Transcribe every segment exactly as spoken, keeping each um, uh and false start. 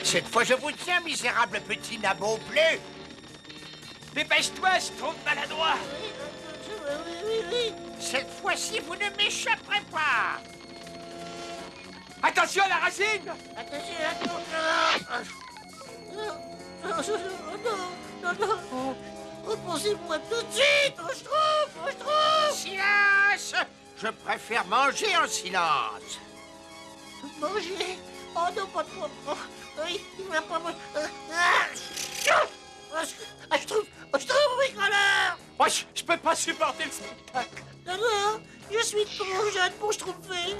Cette fois, je vous tiens, misérable petit nabot bleu. Dépêche-toi, Schtroumpf maladroit. Oui, oui, oui. Cette fois-ci, vous ne m'échapperez pas. Attention à la racine. Attention, attention. Non, non, non, non, non. Repensez-moi tout de suite. Oh, Schtroumpf, oh, Schtroumpf. Silence. Je préfère manger en silence. Manger. Oh non, pas de moi. Oh, oui, il va pas me... Ah, ah, je trouve... Oh, je trouve bricoleur. Oh, je, je peux pas supporter le spectacle. Non, non, je suis trop jeune pour schtroumpfer.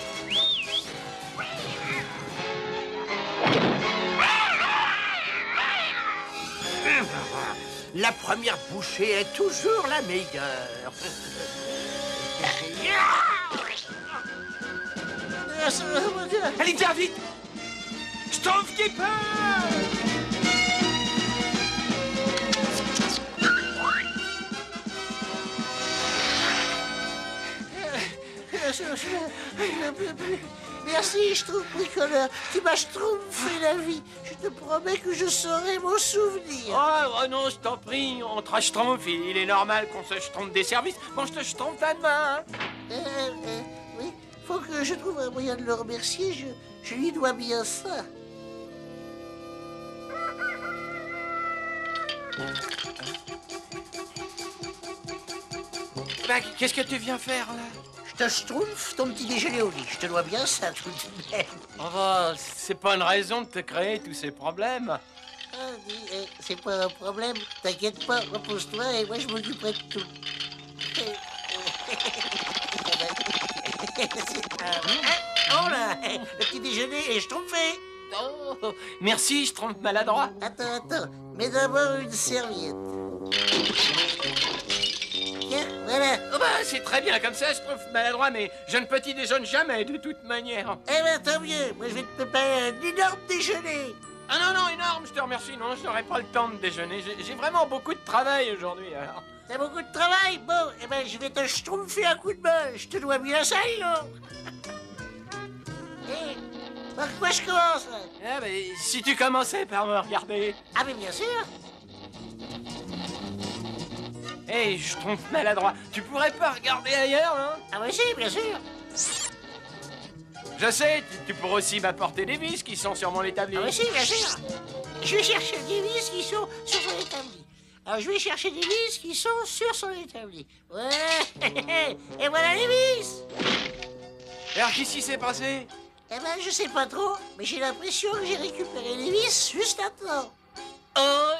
La première bouchée est toujours la meilleure. Allez, viens vite. Schtroumpf qui peut. Merci, Schtroumpf bricoleur. Tu m'as schtroumpfé la vie. Je te promets que je saurai m'en souvenir. Oh, oh non, je t'en prie, entre Schtroumpf, il, il est normal qu'on se schtroumpfe des services. Bon, je te schtroumpfe à demain. Hein. Euh, euh, oui, faut que je trouve un moyen de le remercier. Je, je lui dois bien ça. Bah, qu'est-ce que tu viens faire, là? Je te schtroumpf ton petit déjeuner au lit. Je te dois bien ça, tout de même. Oh, bah, c'est pas une raison de te créer tous ces problèmes. Ah, dis, eh, c'est pas un problème. T'inquiète pas, repose-toi et moi je m'occuperai de tout. Oh là, le petit déjeuner est schtroumpfé. Oh, merci, Schtroumpf maladroit. Attends, attends, mets d'abord une serviette. Tiens, voilà. Oh bah, c'est très bien comme ça, Schtroumpf maladroit, mais je ne petit déjeune jamais, de toute manière. Eh ben, tant mieux. Moi, je vais te préparer un énorme déjeuner. Ah non, non, énorme, je te remercie. Non, je n'aurai pas le temps de déjeuner. J'ai vraiment beaucoup de travail aujourd'hui, alors. T'as beaucoup de travail? Bon, eh ben, je vais te schtroumpfer un coup de bol. Je te dois bien ça, non? Eh, par quoi je commence, là? Ah, bah, si tu commençais par me regarder. Ah, mais bien sûr. Hé, hey, Schtroumpf maladroit, tu pourrais pas regarder ailleurs, hein? Ah, oui, si, bien sûr. Je sais, tu, tu pourrais aussi m'apporter des vis qui sont sur mon établi. Ah, oui, si, bien sûr. Je vais chercher des vis qui sont sur son établi. Alors, je vais chercher des vis qui sont sur son établi. Ouais, et voilà les vis. Alors, qu'est-ce qui s'est passé? Eh ben, je sais pas trop, mais j'ai l'impression que j'ai récupéré les vis juste à temps. Oh,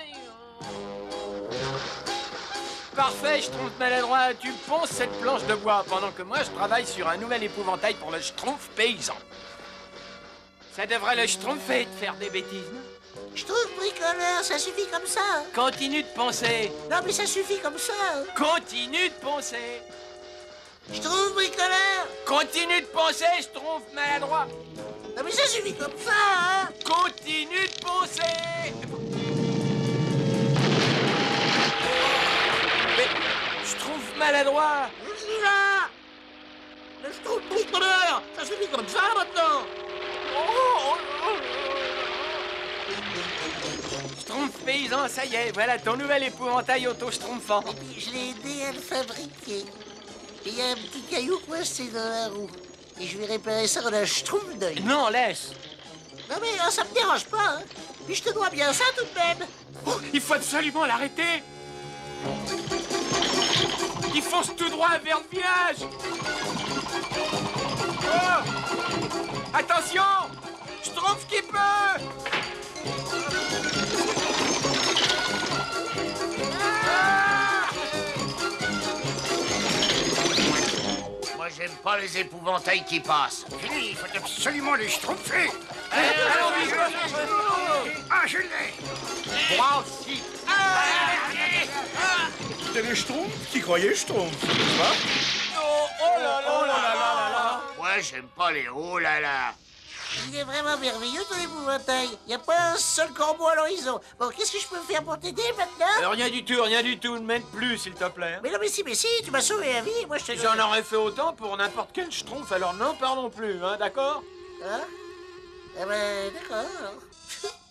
parfait, Schtroumpf maladroit. Tu ponces cette planche de bois pendant que moi, je travaille sur un nouvel épouvantail pour le Schtroumpf paysan. Ça devrait le schtroumpfer de faire des bêtises, non? Je trouve bricoleur, ça suffit comme ça. Continue de poncer. Non, mais ça suffit comme ça. Continue de poncer. Je trouve bricoleur. Continue de poncer, Schtroumpf maladroit. Non, mais ça suffit comme ça, hein. Continue de poncer. Mais Schtroumpf maladroit. Je suis là. Mais je trouve bricoleur. Ça suffit comme ça, maintenant. Oh, oh, oh. Schtroumpf paysan, ça y est, voilà ton nouvel épouvantail auto-schtroumpfant. Et puis, je l'ai aidé à le fabriquer. Et il y a un petit caillou coincé dans la roue. Et je vais réparer ça en un schtroumpf d'œil. Non, laisse. Non, mais oh, ça me dérange pas, hein. Puis je te dois bien ça, tout de même. Oh, il faut absolument l'arrêter. Il fonce tout droit vers le village. Oh, attention, Schtroumpf qui peut. Moi, j'aime pas les épouvantails qui passent. Fini, il faut absolument les schtroumpfer. Allons, vite. Ah, je l'ai. Moi aussi. C'était les Schtroumpfs qui croyaient Schtroumpfs, n'est-ce pas? Oh, oh là là, oh là là là là. Ouais, j'aime pas les oh là là. Il est vraiment merveilleux, ton épouvantail. Il n'y a pas un seul corbeau à l'horizon. Bon, qu'est-ce que je peux faire pour t'aider maintenant? Euh, rien du tout, rien du tout. Ne m'aide plus, s'il te plaît. Mais non, mais si, mais si, tu m'as sauvé la vie. Moi, je te... J'en aurais fait autant pour n'importe quel Schtroumpf, alors n'en parlons plus, hein, d'accord? Hein? Eh ben, d'accord, alors.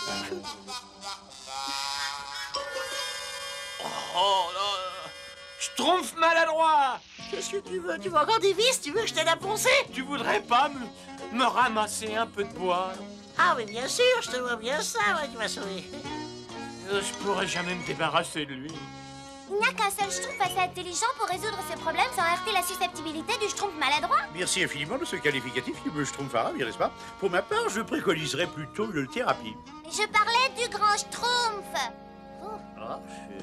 Oh là, Schtroumpf maladroit. Qu'est-ce que tu veux? Tu veux encore des vis? Tu veux que je t'aide à poncer? Tu voudrais pas me, me ramasser un peu de bois? Ah, mais bien sûr, je te vois bien ça, ouais, tu m'as sauvé. Euh, Je pourrais jamais me débarrasser de lui. Il n'y a qu'un seul Schtroumpf assez intelligent pour résoudre ce problème sans heurter la susceptibilité du Schtroumpf maladroit. Merci infiniment de ce qualificatif qui me schtroumpfera, n'est-ce pas? Pour ma part, je préconiserais plutôt une thérapie. Je parlais du grand Schtroumpf. Ah,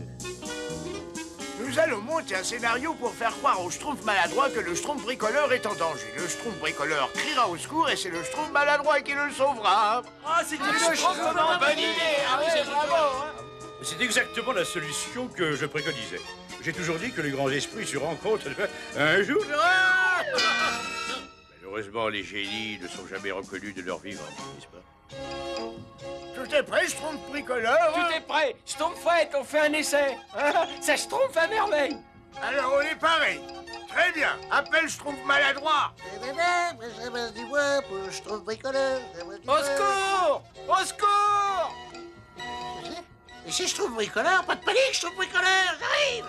Nous allons monter un scénario pour faire croire au Schtroumpf maladroit que le Schtroumpf bricoleur est en danger. Le Schtroumpf bricoleur criera au secours et c'est le Schtroumpf maladroit qui le sauvera. Ah, c'est une Schtroumpf, bonne idée. Ah ouais, bravo. Hein. c'est exactement la solution que je préconisais. J'ai toujours dit que les grands esprits se rencontrent un jour. Ah Malheureusement, les génies ne sont jamais reconnus de leur vivant, n'est-ce pas? Tout est prêt, Schtroumpf bricoleur? Tout est prêt. Schtroumpfette, on fait un essai. Hein, ça Schtroumpf à merveille. Alors on est paré. Très bien. Appelle Schtroumpf maladroit. Je ramasse du bois pour le Schtroumpf bricoleur. Au secours! Au secours! Mais c'est Schtroumpf bricoleur, pas de panique, Schtroumpf bricoleur, j'arrive!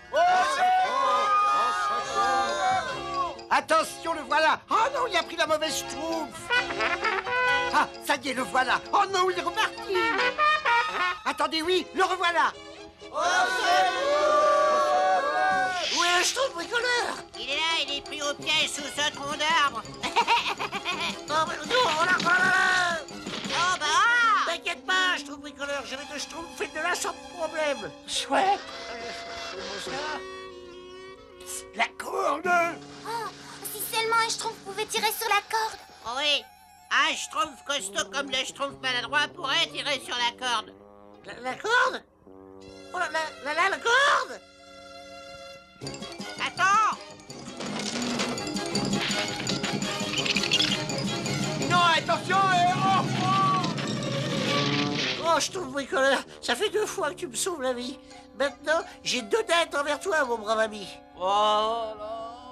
Attention, le voilà. Oh non, il a pris la mauvaise Schtroumpf. Ah, ça y est, le voilà. Oh non, il est reparti. Attendez, oui, le revoilà. Où est le Schtroumpf bricoleur? Il est là, il est pris au piège sous ce tronc d'arbre. Oh, mais non, oh là, oh là là! Oh bah! T'inquiète pas, Schtroumpf bricoleur, je vais te schtroumpfer de là sans problème. Chouette. La corde. Oh, si seulement un Schtroumpf pouvait tirer sur la corde. Oh oui, un Schtroumpf costaud comme le Schtroumpf maladroit pourrait tirer sur la corde. La, la corde? Oh là là, là, là, la corde! Attends! Non, attention! eh, oh, oh. Oh, Schtroumpf bricoleur, ça fait deux fois que tu me sauves la vie. Maintenant, j'ai deux dettes envers toi, mon brave ami. Oh là.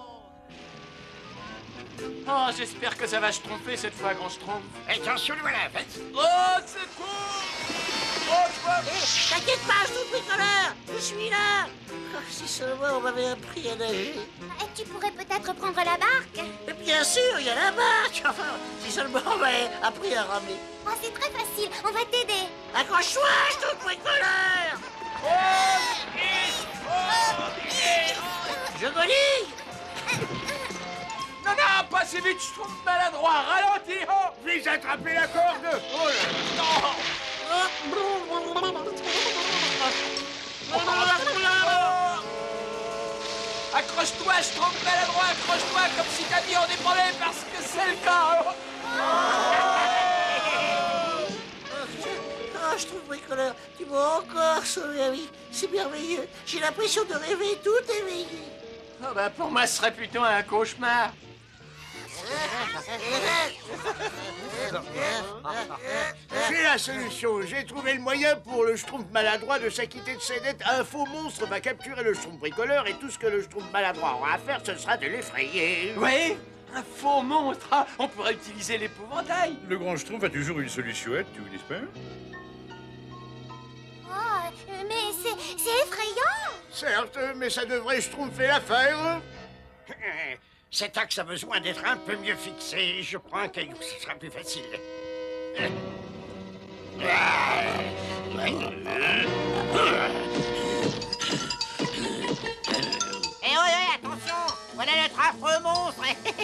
Oh, j'espère que ça va se tromper cette fois, grand Schtroumpf. Attention, le voilà. Oh, c'est cool! Oh, je vois... Eh, t'inquiète pas, Schtroumpf bricoleur, je suis là. Oh, si seulement on m'avait appris à nager. Et tu pourrais peut-être prendre la barque. Mais bien sûr, il y a la barque. Enfin, si seulement on m'avait appris à ramer. Oh, c'est très facile, on va t'aider. Accroche-toi, Schtroumpf bricoleur. Je me dis. Non, non, pas si vite, je trouve maladroit. Ralentis, oh! Vise à attraper la corde. Oh là. Accroche-toi, je trouve maladroit, accroche-toi comme si ta vie en dépendait parce que c'est le cas. Oh, Schtroumpf bricoleur, tu m'as encore sauvé la vie. C'est merveilleux. J'ai l'impression de rêver tout éveillé. Oh, bah, pour moi, ce serait plutôt un cauchemar. J'ai la solution. J'ai trouvé le moyen pour le Schtroumpf maladroit de s'acquitter de ses dettes. Un faux monstre va capturer le Schtroumpf bricoleur et tout ce que le Schtroumpf maladroit aura à faire, ce sera de l'effrayer. Oui, un faux monstre. Ah, on pourrait utiliser l'épouvantail. Le grand Schtroumpf a toujours une solution, tu n'est-ce pas? Oh, mais c'est c'est effrayant. Certes, mais ça devrait schtroumpfer l'affaire. Cet axe a besoin d'être un peu mieux fixé. Je prends un caillou, ce sera plus facile. Eh oh, eh, attention! Voilà notre affreux monstre!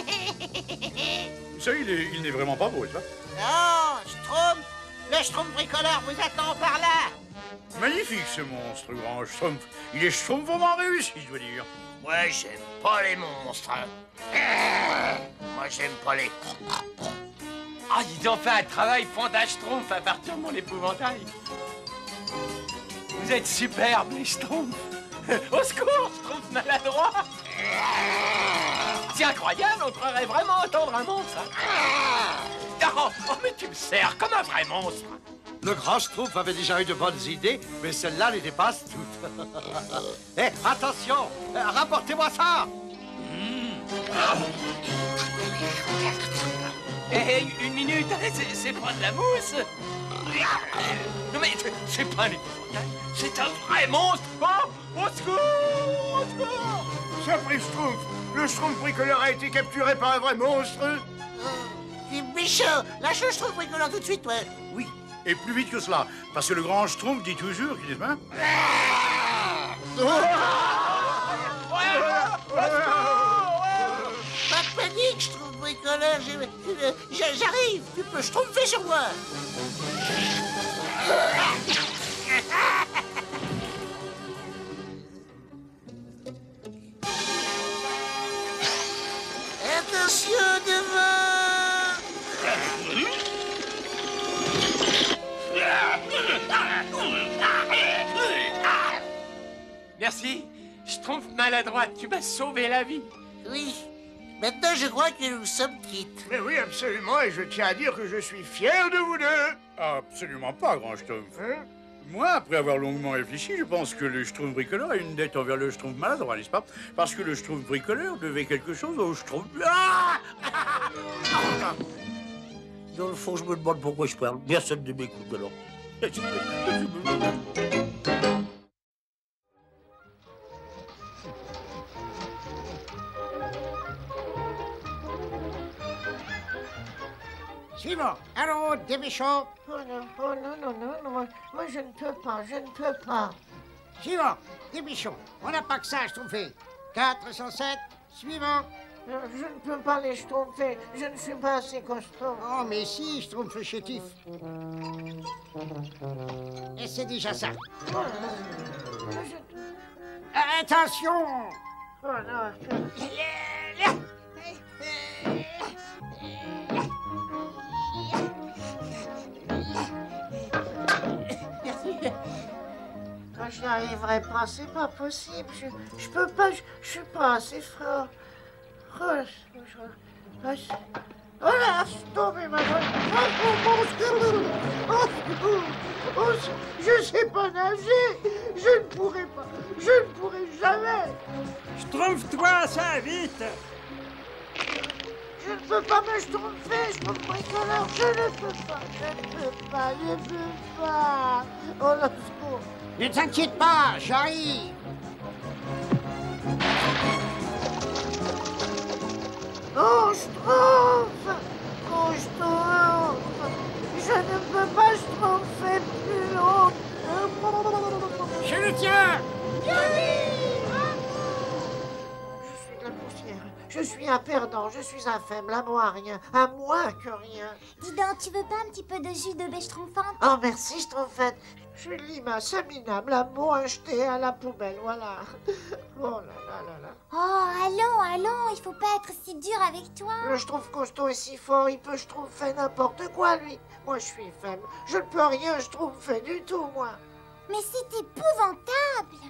Ça, il est- il n'est vraiment pas beau, n'est-ce pas? Non, Schtroumpf! Le Schtroumpf bricoleur vous attend par là! Magnifique, ce monstre, grand Schtroumpf. Il est schtroumpfement réussi, je dois dire. Moi, j'aime pas les monstres. Moi, j'aime pas les... Ah, ils ont fait un travail fondage Schtroumpf à partir de mon épouvantail. Vous êtes superbes, les Schtroumpfs. Au secours, Schtroumpf maladroit. C'est incroyable, on croirait vraiment entendre un monstre. Hein. Oh, oh, mais tu me sers comme un vrai monstre. Le grand Schtroumpf avait déjà eu de bonnes idées, mais celle-là les dépasse toutes. Eh, attention! euh, Rapportez-moi ça! Hé, Hé, une minute, c'est- c'est pas de la mousse. Non mais c'est pas un épouvantail, c'est un vrai monstre. Oh, au secours, au secours. Surprise Schtroumpf, le Schtroumpf bricoleur a été capturé par un vrai monstre. Tu es méchant. Lâche le Schtroumpf bricoleur tout de suite, ouais. Oui, et plus vite que cela, parce que le grand Schtroumpf dit toujours qu'il est... Hein? Pas de panique, Schtroumpf bricoleur. j'ai- j'ai- J'arrive. Tu peux Schtroumpfer sur moi. Attention devant. Merci, Schtroumpf maladroite, tu m'as sauvé la vie. Oui. Maintenant, je crois que nous sommes quittes. Mais oui, absolument, et je tiens à dire que je suis fier de vous deux. Absolument pas, grand Schtroumpf. Hein? Moi, après avoir longuement réfléchi, je pense que le Schtroumpf bricoleur a une dette envers le Schtroumpf maladroit, n'est-ce pas? Parce que le Schtroumpf bricoleur devait quelque chose au Schtroumpf... Ah! Dans le fond, je me demande pourquoi je parle. Personne ne m'écoute alors. Suivant. Allons, dépêchons. Oh non, oh non, non, non, non, moi, moi je ne peux pas, je ne peux pas. Suivant. Dépêchons. On n'a pas que ça à Schtroumpfer. quatre cent sept. Suivant. Non, je ne peux pas les Schtroumpfer, je ne suis pas assez costaud. Oh, mais si, Schtroumpf chétif. Et c'est déjà ça. Oh là là, je- Attention. oh non, je... je n'y arriverai pas, c'est pas possible. Je, je peux pas, je, je suis pas assez fort. Oh, je, je, je, oh là, je tombe ma bonne. Oh, oh, oh, oh, oh, je sais pas nager. Je ne pourrai pas. Je ne pourrai jamais. Schtroumpf-toi, ça, vite. Je ne peux pas me schtroumpfer, je peux bricoleur. Je ne peux pas. Je ne peux pas. Je ne peux pas. Oh là, secours. Ne t'inquiète pas, j'arrive. Oh, Schtroumpf! Oh, Schtroumpf! Je ne peux pas Schtroumpfer plus longtemps. Je le tiens. Je suis de la poussière. Je suis un perdant. Je suis un faible. À moi rien. À moi que rien. Dis donc, tu veux pas un petit peu de jus de bêche triomphante? Oh, merci, Schtroumpfette. Je suis une limace minable. Un mot acheté à la poubelle. Voilà. Oh là là là là. Oh, allons, allons, il faut pas être si dur avec toi. Le Schtroumpf costaud est si fort, il peut Schtroumpfer n'importe quoi, lui. Moi, je suis faible. Je ne peux rien Schtroumpfer du tout, moi. Mais c'est épouvantable.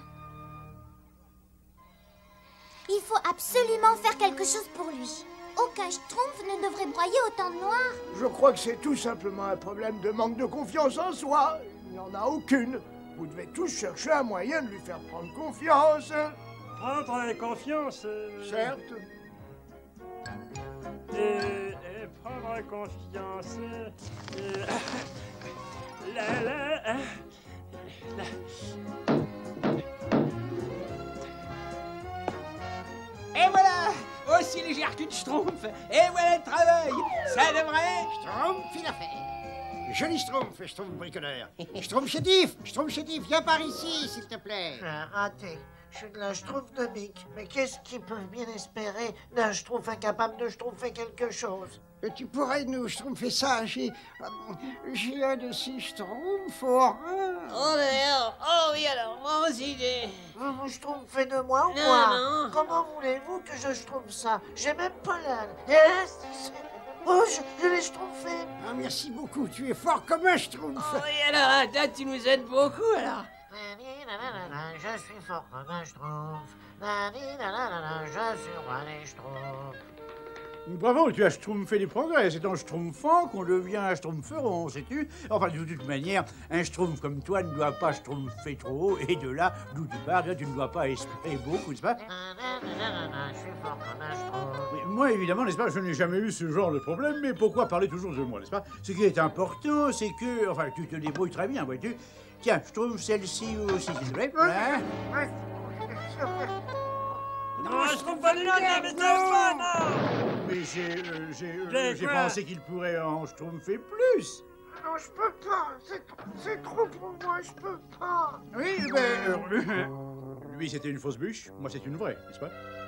Il faut absolument faire quelque chose pour lui. Aucun Schtroumpf ne devrait broyer autant de noir. Je crois que c'est tout simplement un problème de manque de confiance en soi. Il n'y en a aucune. Vous devez tous chercher un moyen de lui faire prendre confiance. Prendre confiance. euh, Certes. Et, et prendre confiance. euh, la, la, hein, la. Et voilà, aussi légère qu'une Schtroumpf. Et voilà le travail. Ça devrait... Schtroumpf, il a fait. Joli Schtroumpf, Schtroumpf bricoleur. Schtroumpf chétif, Schtroumpf chétif, viens par ici, s'il te plaît. J'ai raté. Je suis de la Schtroumpf de Mick. Mais qu'est-ce qu'ils peuvent bien espérer d'un Schtroumpf incapable de Schtroumpfer quelque chose? Euh, Tu pourrais nous Schtroumpfer ça, j'ai... euh, J'ai un de ces Schtroumpfs au rein. Oh d'ailleurs, oh oui alors, moi aussi j'ai... Vous vous Schtroumpfez de moi ou Non, quoi? non. Comment voulez-vous que je Schtroumpfe ça? J'ai même pas l'âne. Et là, c'est- Oh, je, je l'ai Schtroumpfé. Ah, merci beaucoup, tu es fort comme un Schtroumpf. Oh, et alors, toi, tu nous aides beaucoup, alors. Je suis fort comme un Schtroumpf. Je suis roi des Schtroumpfs. Bravo, tu as schtroumpfé des progrès. C'est en schtroumpfant qu'on devient un schtroumpferon, sais-tu? Enfin, de toute manière, un schtroumpf comme toi ne doit pas schtroumpfer trop haut, et de là, d'où tu pars, tu ne dois pas espérer beaucoup, n'est-ce pas? Je suis fort comme un Schtroumpf. Oui, moi, évidemment, n'est-ce pas, je n'ai jamais eu ce genre de problème, mais pourquoi parler toujours de moi, n'est-ce pas? Ce qui est important, c'est que... Enfin, tu te débrouilles très bien, vois-tu. Tiens, je trouve celle-ci aussi, s'il te plaît. Voilà. Non, je trouve pas l'idée, mais téléphone, Mais j'ai euh, j'ai euh, j'ai pensé qu'il pourrait en schtroumpfer plus. Non, je peux pas. C'est c'est trop pour moi, je peux pas. Oui, ben... Euh, lui, c'était une fausse bûche, moi, c'est une vraie, n'est-ce pas?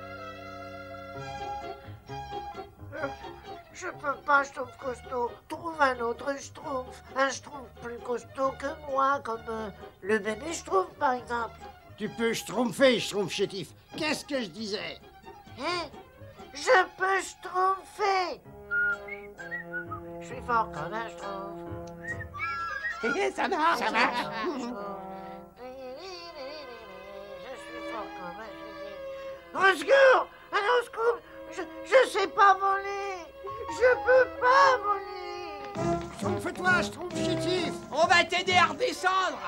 Euh, Je peux pas, Schtroumpf costaud. Trouve un autre Schtroumpf. Un Schtroumpf plus costaud que moi, comme euh, le bébé Schtroumpf, par exemple. Tu peux schtroumpfer, Schtroumpf chétif. Qu'est-ce que je disais? Hein? Je peux Schtroumpfer. Je suis fort comme un Schtroumpf. Ça marche, Ça marche. Je suis fort comme un Schtroumpf. Au secours! Allez, au secours! Je, je sais pas voler! Je peux pas voler! Schtroumpfe-toi, Schtroumpf chétif. On va t'aider à redescendre.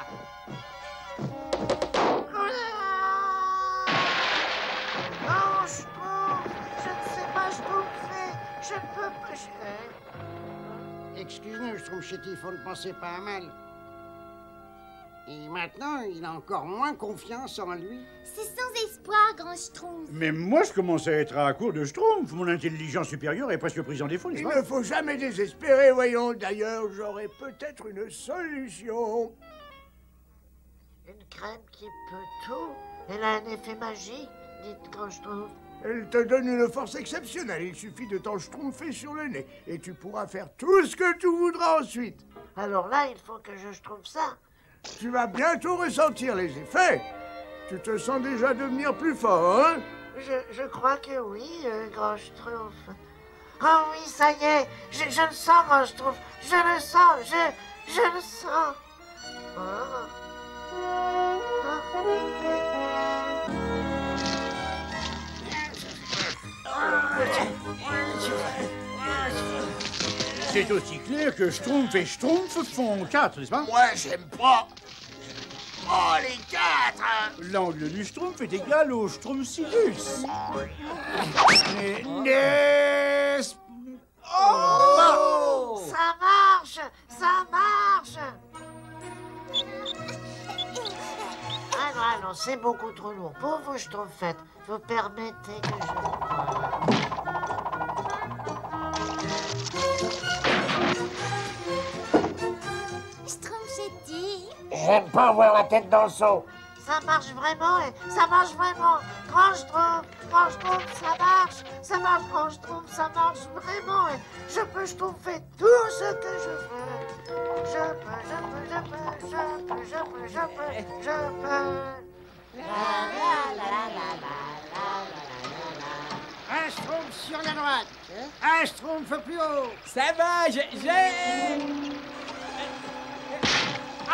Non, Schtroumpf! Je ne sais pas Schtroumpfer! Je ne peux pas... Je... Excuse-nous, Schtroumpf chétif, on ne pensait pas à mal. Et maintenant, il a encore moins confiance en lui. C'est sans espoir, grand Schtroumpf. Mais moi, je commence à être à court de schtroumpf. Mon intelligence supérieure est presque prise en défaut, n'est-ce Il pas? ne faut jamais désespérer, voyons. D'ailleurs, j'aurais peut-être une solution. Une crème qui peut tout. Elle a un effet magique, dites quand je trouve. Elle te donne une force exceptionnelle. Il suffit de t'en schtroumpfer sur le nez. Et tu pourras faire tout ce que tu voudras ensuite. Alors là, il faut que je trouve ça. Tu vas bientôt ressentir les effets. Tu te sens déjà devenir plus fort, hein? Je, je crois que oui, euh, grand Schtroumpf. Oh oui, ça y est, je, je le sens, grand Schtroumpf. Je le sens, je, je le sens. Oh. C'est aussi clair que schtroumpf et schtroumpf font quatre, n'est-ce pas? Moi, j'aime pas. Oh, les quatre! L'angle du schtroumpf est égal au schtroumpfsilus. Mais n'est-ce... Oh! Ça marche, ça marche. Ah non, ah non, c'est beaucoup trop lourd. Pour vous, Schtroumpfette, vous permettez que je... Schtroumpf-chétif. J'aime pas voir la tête dans le seau. Ça marche vraiment, et ça marche vraiment. Grand Schtroumpf, grand Schtroumpf, ça marche. Ça marche, grand Schtroumpf, ça marche vraiment. Et je peux Schtroumpfer tout ce que je veux. Je peux, je peux, je peux, je peux, je peux, je peux, je peux. La la la la la la la la. Un Schtroumpf sur la droite. Un Schtroumpf plus haut. Ça va, j'ai... j'ai... Oh!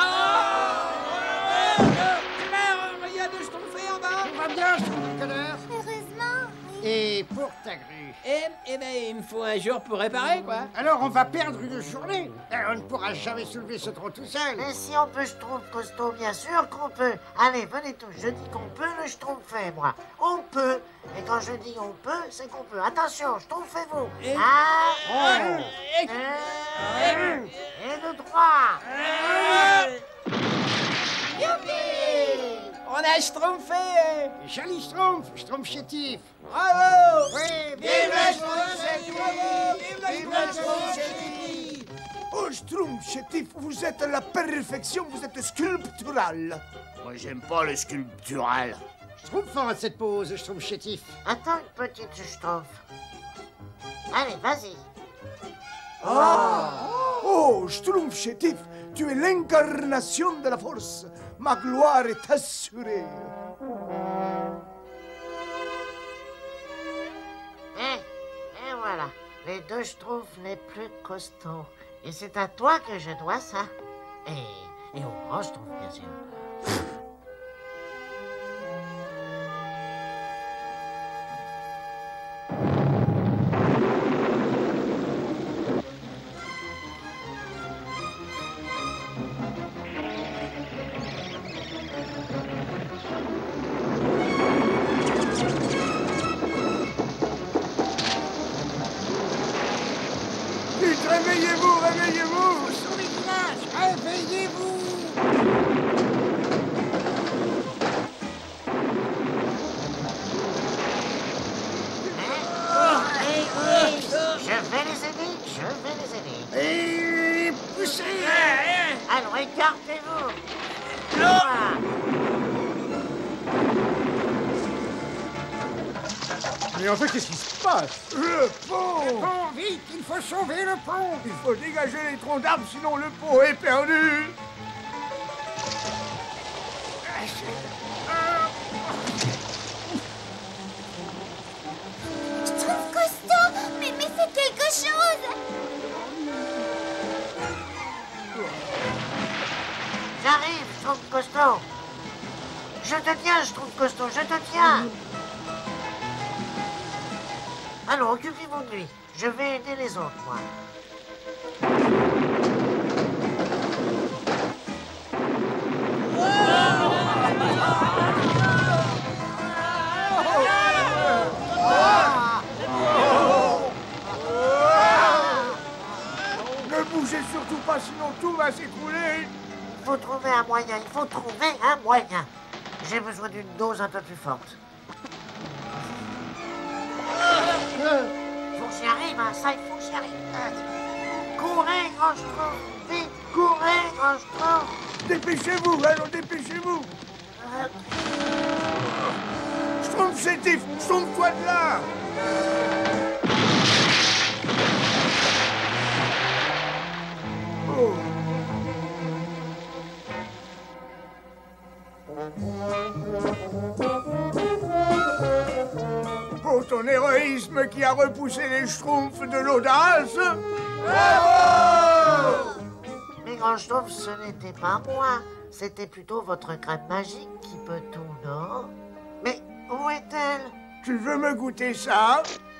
Il y a deux schtroumpfés en bas. Tout va bien, Schtroumpf connard. Heureusement, oui. Et pour ta grue. Eh, eh ben, il me faut un jour pour réparer, quoi. Alors on va perdre une journée. Et on ne pourra jamais soulever ce tronc tout seul. Mais si on peut Schtroumpf costaud, bien sûr qu'on peut. Allez, venez tous, je dis qu'on peut le Schtroumpfer, moi. On peut. Et quand je dis on peut, c'est qu'on peut. Attention, Schtroumpfez-vous. Et- Ah, Eh, un, deux, et de trois. Youpi! On a schtroumpfé! Joli Schtroumpf, Schtroumpf chétif. Bravo! Oui, Vive la schtroumpf-chétif! Bravo! Vive la schtroumpf-chétif! Oh, Schtroumpf, chétif, vous êtes la perfection, vous êtes sculptural. Moi, j'aime pas le sculptural. Schtroumpf à cette pose, Schtroumpf chétif. Attends une petite Schtroumpf. Allez, vas-y. Oh, Schtroumpf, chétif, tu es l'incarnation de la force. Ma gloire est assurée. Et, et voilà, les deux Schtroumpfs les plus costauds. Et c'est à toi que je dois ça. Et, et au grand Schtroumpf, bien sûr. réveillez-vous, réveillez-vous. Sauver le village. Réveillez-vous. Je vais les aider, je vais les aider. Et poussez. Alors, écartez-vous. Voilà. Mais en fait, qu'est-ce qui se passe? Le pont. Pont, vite, il faut sauver le pont. Il faut dégager les troncs d'arbres, sinon le pont est perdu. Schtroumpf costaud, mais, mais c'est quelque chose. J'arrive, je trouve costaud. Je te tiens, je trouve costaud, je te tiens. Allons, occupez-vous de lui. Je vais aider les autres, moi. Ne bougez surtout pas, sinon tout va s'écrouler. Il faut trouver un moyen, il faut trouver un moyen. J'ai besoin d'une dose un peu plus forte. Faut que j'y arrive, hein, ça, il faut que j'y arrive. Courez, grand Schtroumpf, vite, courez, grand Schtroumpf. Dépêchez-vous, allons, dépêchez-vous. Schtroumpf, chétif, Schtroumpf-toi de là. Oh. Pour ton héroïsme qui a repoussé les Schtroumpfs de l'audace. Bravo! Mais grand Schtroumpf, ce n'était pas moi. C'était plutôt votre crème magique qui peut tout, non? Mais où est-elle? Tu veux me goûter ça?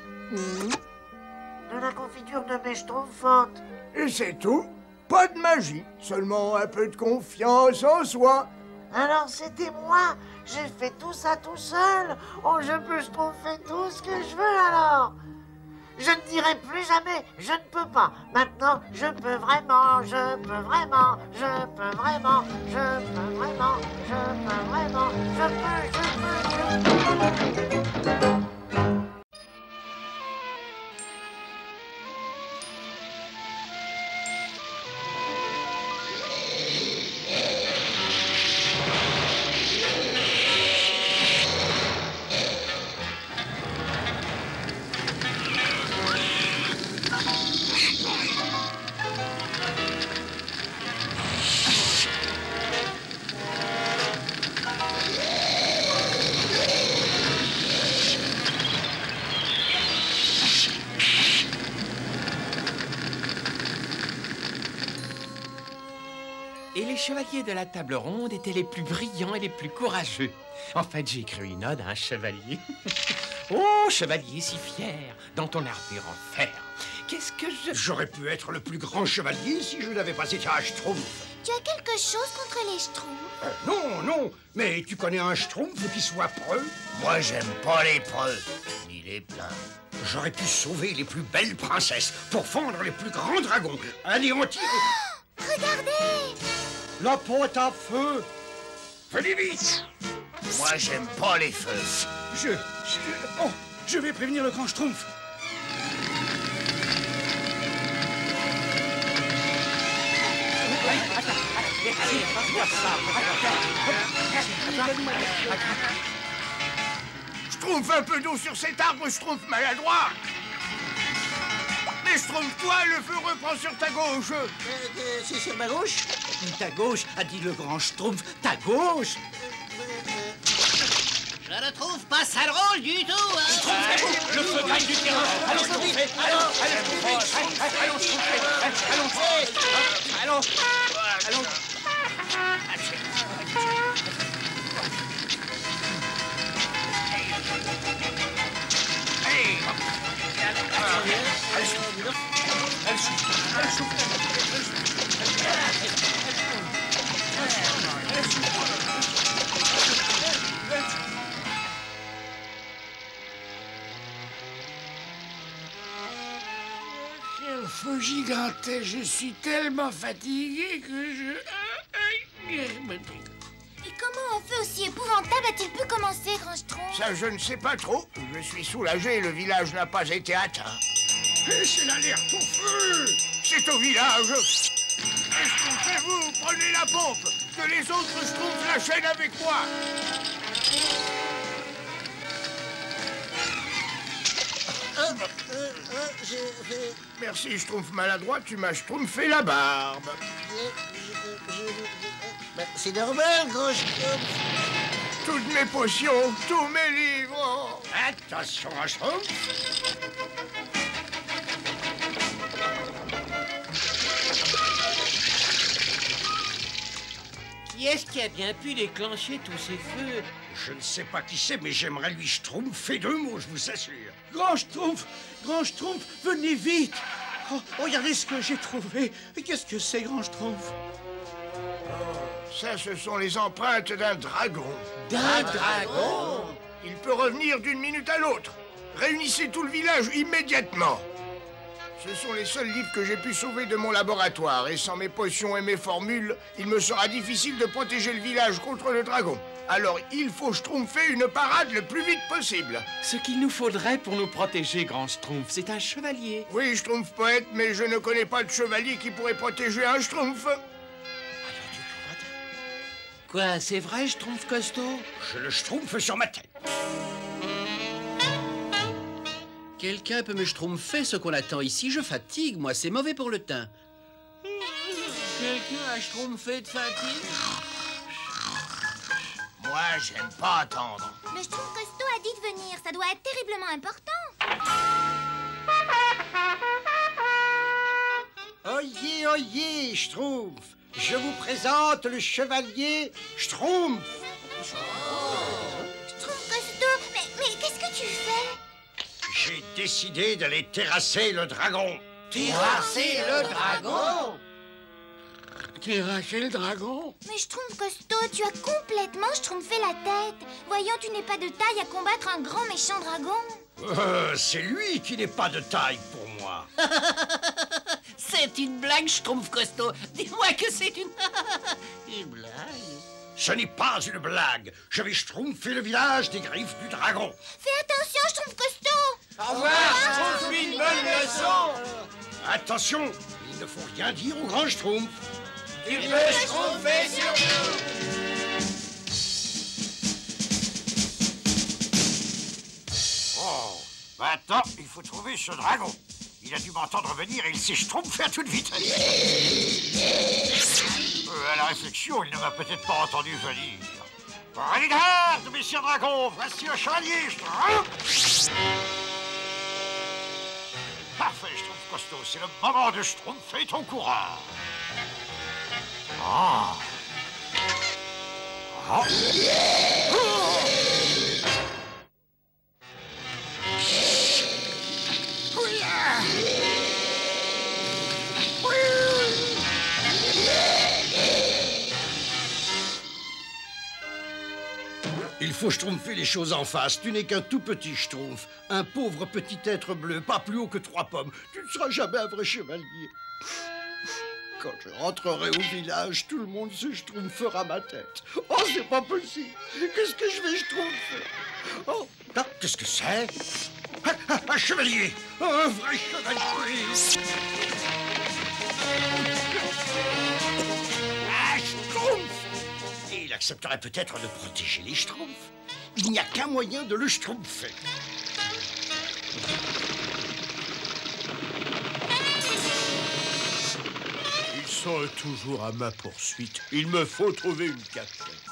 De la confiture de mes Schtroumpfantes. Et c'est tout? Pas de magie, seulement un peu de confiance en soi. Alors c'était moi. J'ai fait tout ça tout seul. Oh, je peux Schtroumpfer tout ce que je veux alors. Je ne dirai plus jamais, je ne peux pas. Maintenant, je peux vraiment, je peux vraiment, je peux vraiment, je peux vraiment, je peux vraiment, je peux, je peux, je peux. Et les chevaliers de la table ronde étaient les plus brillants et les plus courageux. En fait, j'ai écrit une ode à un chevalier. Oh, chevalier si fier, dans ton armure en fer. Qu'est-ce que je... J'aurais pu être le plus grand chevalier si je n'avais pas été un Schtroumpf. Tu as quelque chose contre les Schtroumpfs? Euh, non, non, mais tu connais un Schtroumpf qui soit preux? Moi, j'aime pas les preux, ni les pleins. J'aurais pu sauver les plus belles princesses pour fendre les plus grands dragons, anéantir... Oh, regardez! La pointe à feu. Venez vite. Moi, j'aime pas les feux. Je... je... Oh, je vais prévenir le grand Schtroumpf. Schtroumpf un peu d'eau sur cet arbre, Schtroumpf maladroit. Mais Schtroumpf-toi, le feu reprend sur ta gauche. Euh, euh, c'est sur ma gauche? Ta gauche, a dit le grand Schtroumpf. Ta gauche? Je ne trouve pas ça drôle du tout, hein. Le feu gagne du terrain. Allons, Schtroumpf. Allons, allons, Schtroumpf. Allons, Schtroumpf. Allons, Schtroumpf. Allons, allons. feu gigantesque, je suis tellement fatigué que je... Et comment un feu aussi épouvantable a-t-il pu commencer, Grand Schtroumpf? Ça, je ne sais pas trop. Je suis soulagé, le village n'a pas été atteint. Et c'est l'alerte au feu! C'est au village. Schtroumpfez-vous, prenez la pompe. Que les autres Schtroumpfs la chaînent avec moi. Euh, euh, euh, je vais... Merci, Schtroumpf maladroit, tu m'as Schtroumpfé la barbe. je- je- je- je- Ben, c'est normal, Grand Schtroumpf. Toutes mes potions, tous mes livres. Attention, un Schtroumpf! Qui est-ce qui a bien pu déclencher tous ces feux? Je ne sais pas qui c'est, mais j'aimerais lui Schtroumpfer deux mots, je vous assure. Grand Schtroumpf, Grand Schtroumpf, venez vite. Oh, regardez ce que j'ai trouvé. Qu'est-ce que c'est, Grand Schtroumpf? Ça, ce sont les empreintes d'un dragon. D'un dragon? Il peut revenir d'une minute à l'autre. Réunissez tout le village immédiatement. Ce sont les seuls livres que j'ai pu sauver de mon laboratoire. Et sans mes potions et mes formules, il me sera difficile de protéger le village contre le dragon. Alors, il faut Schtroumpfer une parade le plus vite possible. Ce qu'il nous faudrait pour nous protéger, Grand Schtroumpf, c'est un chevalier. Oui, Schtroumpf poète, mais je ne connais pas de chevalier qui pourrait protéger un Schtroumpf. Quoi, c'est vrai, Schtroumpf costaud? Je le Schtroumpfe sur ma tête. Quelqu'un peut me schtroumpfer ce qu'on attend ici? Je fatigue, moi, c'est mauvais pour le teint. Quelqu'un a schtroumpfé de fatigue? Moi, j'aime pas attendre. Le Schtroumpf costaud a dit de venir. Ça doit être terriblement important. Oyez, oyez, Schtroumpf. Je vous présente le chevalier Schtroumpf. Schtroumpf costaud, mais, mais qu'est-ce que tu fais? J'ai décidé d'aller terrasser le dragon. Terrasser le dragon? Terrasser le dragon? Mais Schtroumpf costaud, tu as complètement schtroumpfé la tête. Voyons, tu n'es pas de taille à combattre un grand méchant dragon. Euh, c'est lui qui n'est pas de taille pour moi. C'est une blague, Schtroumpf costaud. Dis-moi que c'est une... Une blague? Ce n'est pas une blague. Je vais Schtroumpfer le village des griffes du dragon. Fais attention, Schtroumpf costaud. Au revoir, Schtroumpf, une bonne leçon. Attention, il ne faut rien dire au grand Schtroumpf. Tu peux schtroumpfer sur nous. Oh, maintenant, il faut trouver ce dragon. Il a dû m'entendre venir et il s'est Schtroumpfé à toute vitesse. Euh, à la réflexion, il ne m'a peut-être pas entendu venir. Prenez garde, messieurs dragons, voici le chevalier Schtroumpf. Parfait, Schtroumpf costaud, c'est le moment de Schtroumpfer ton courant. Ah. Ah. Il faut schtroumpfer les choses en face. Tu n'es qu'un tout petit schtroumpf. Un pauvre petit être bleu, pas plus haut que trois pommes. Tu ne seras jamais un vrai chevalier. Quand je rentrerai au village, tout le monde se schtroumpfera ma tête. Oh, c'est pas possible. Qu'est-ce que je vais schtroumpfer? Oh, ah, qu'est-ce que c'est? un, un, un chevalier. Un vrai chevalier. Un schtroumpf. Et il accepterait peut-être de protéger les schtroumpfs. Il n'y a qu'un moyen de le schtroumpfer. Ils sont toujours à ma poursuite. Il me faut trouver une cachette.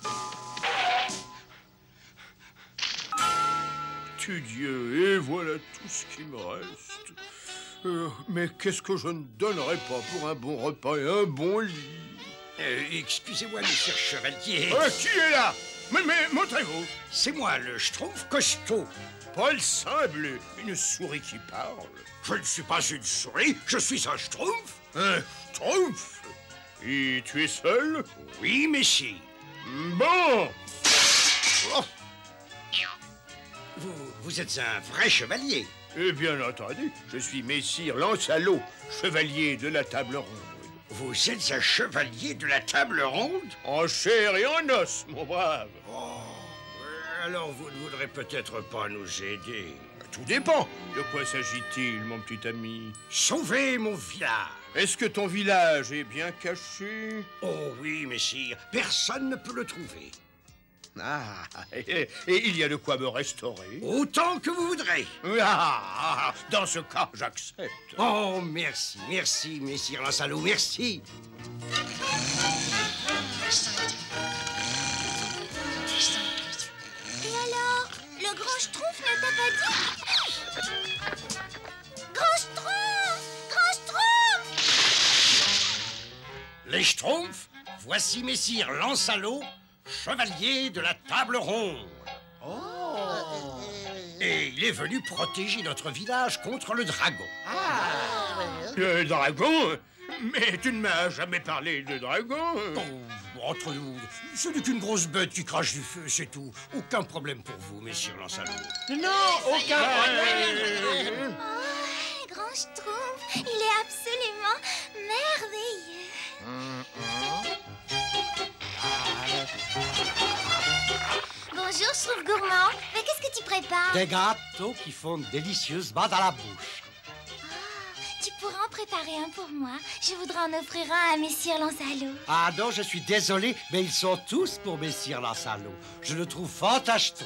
Tu Dieu, et voilà tout ce qui me reste. Euh, mais qu'est-ce que je ne donnerais pas pour un bon repas et un bon lit? Euh, excusez-moi, monsieur Chevalier. Euh, qui est là? Mais, mais montrez-vous. C'est moi, le Schtroumpf costaud. Paul Saint-Bleu, une souris qui parle. Je ne suis pas une souris, je suis un Schtroumpf. Un Schtroumpf? Et tu es seul? Oui, messieurs. Bon. Oh. Vous, vous êtes un vrai chevalier. Eh bien entendu, je suis messire Lancelot, chevalier de la table ronde. Vous êtes un chevalier de la table ronde? En chair et en os, mon brave. Oh, alors vous ne voudrez peut-être pas nous aider. Tout dépend. De quoi s'agit-il, mon petit ami? Sauver mon village. Est-ce que ton village est bien caché? Oh oui, messire, personne ne peut le trouver. Ah, et, et il y a de quoi me restaurer? Autant que vous voudrez. Ah, dans ce cas, j'accepte. Oh, merci, merci, messire Lancelot, merci. Et alors, le grand Schtroumpf ne t'a pas dit? Grand Schtroumpf! Grand Schtroumpf! Les Schtroumpfs, voici messire Lancelot, chevalier de la table ronde. Oh! Et il est venu protéger notre village contre le dragon. Ah! Le dragon? Mais tu ne m'as jamais parlé de dragon. Oh, entre nous, ce n'est qu'une grosse bête qui crache du feu, c'est tout. Aucun problème pour vous, messire Lancelot. Non, aucun problème. Oh, grand Schtroumpf, il est absolument merveilleux. Bonjour, Schtroumpf gourmand. Mais qu'est-ce que tu prépares? Des gâteaux qui font délicieusement dans la bouche. Tu pourras en préparer un pour moi. Je voudrais en offrir un à messire Lancelot. Ah non, je suis désolé, mais ils sont tous pour messire Lancelot. Je le trouve fantastique.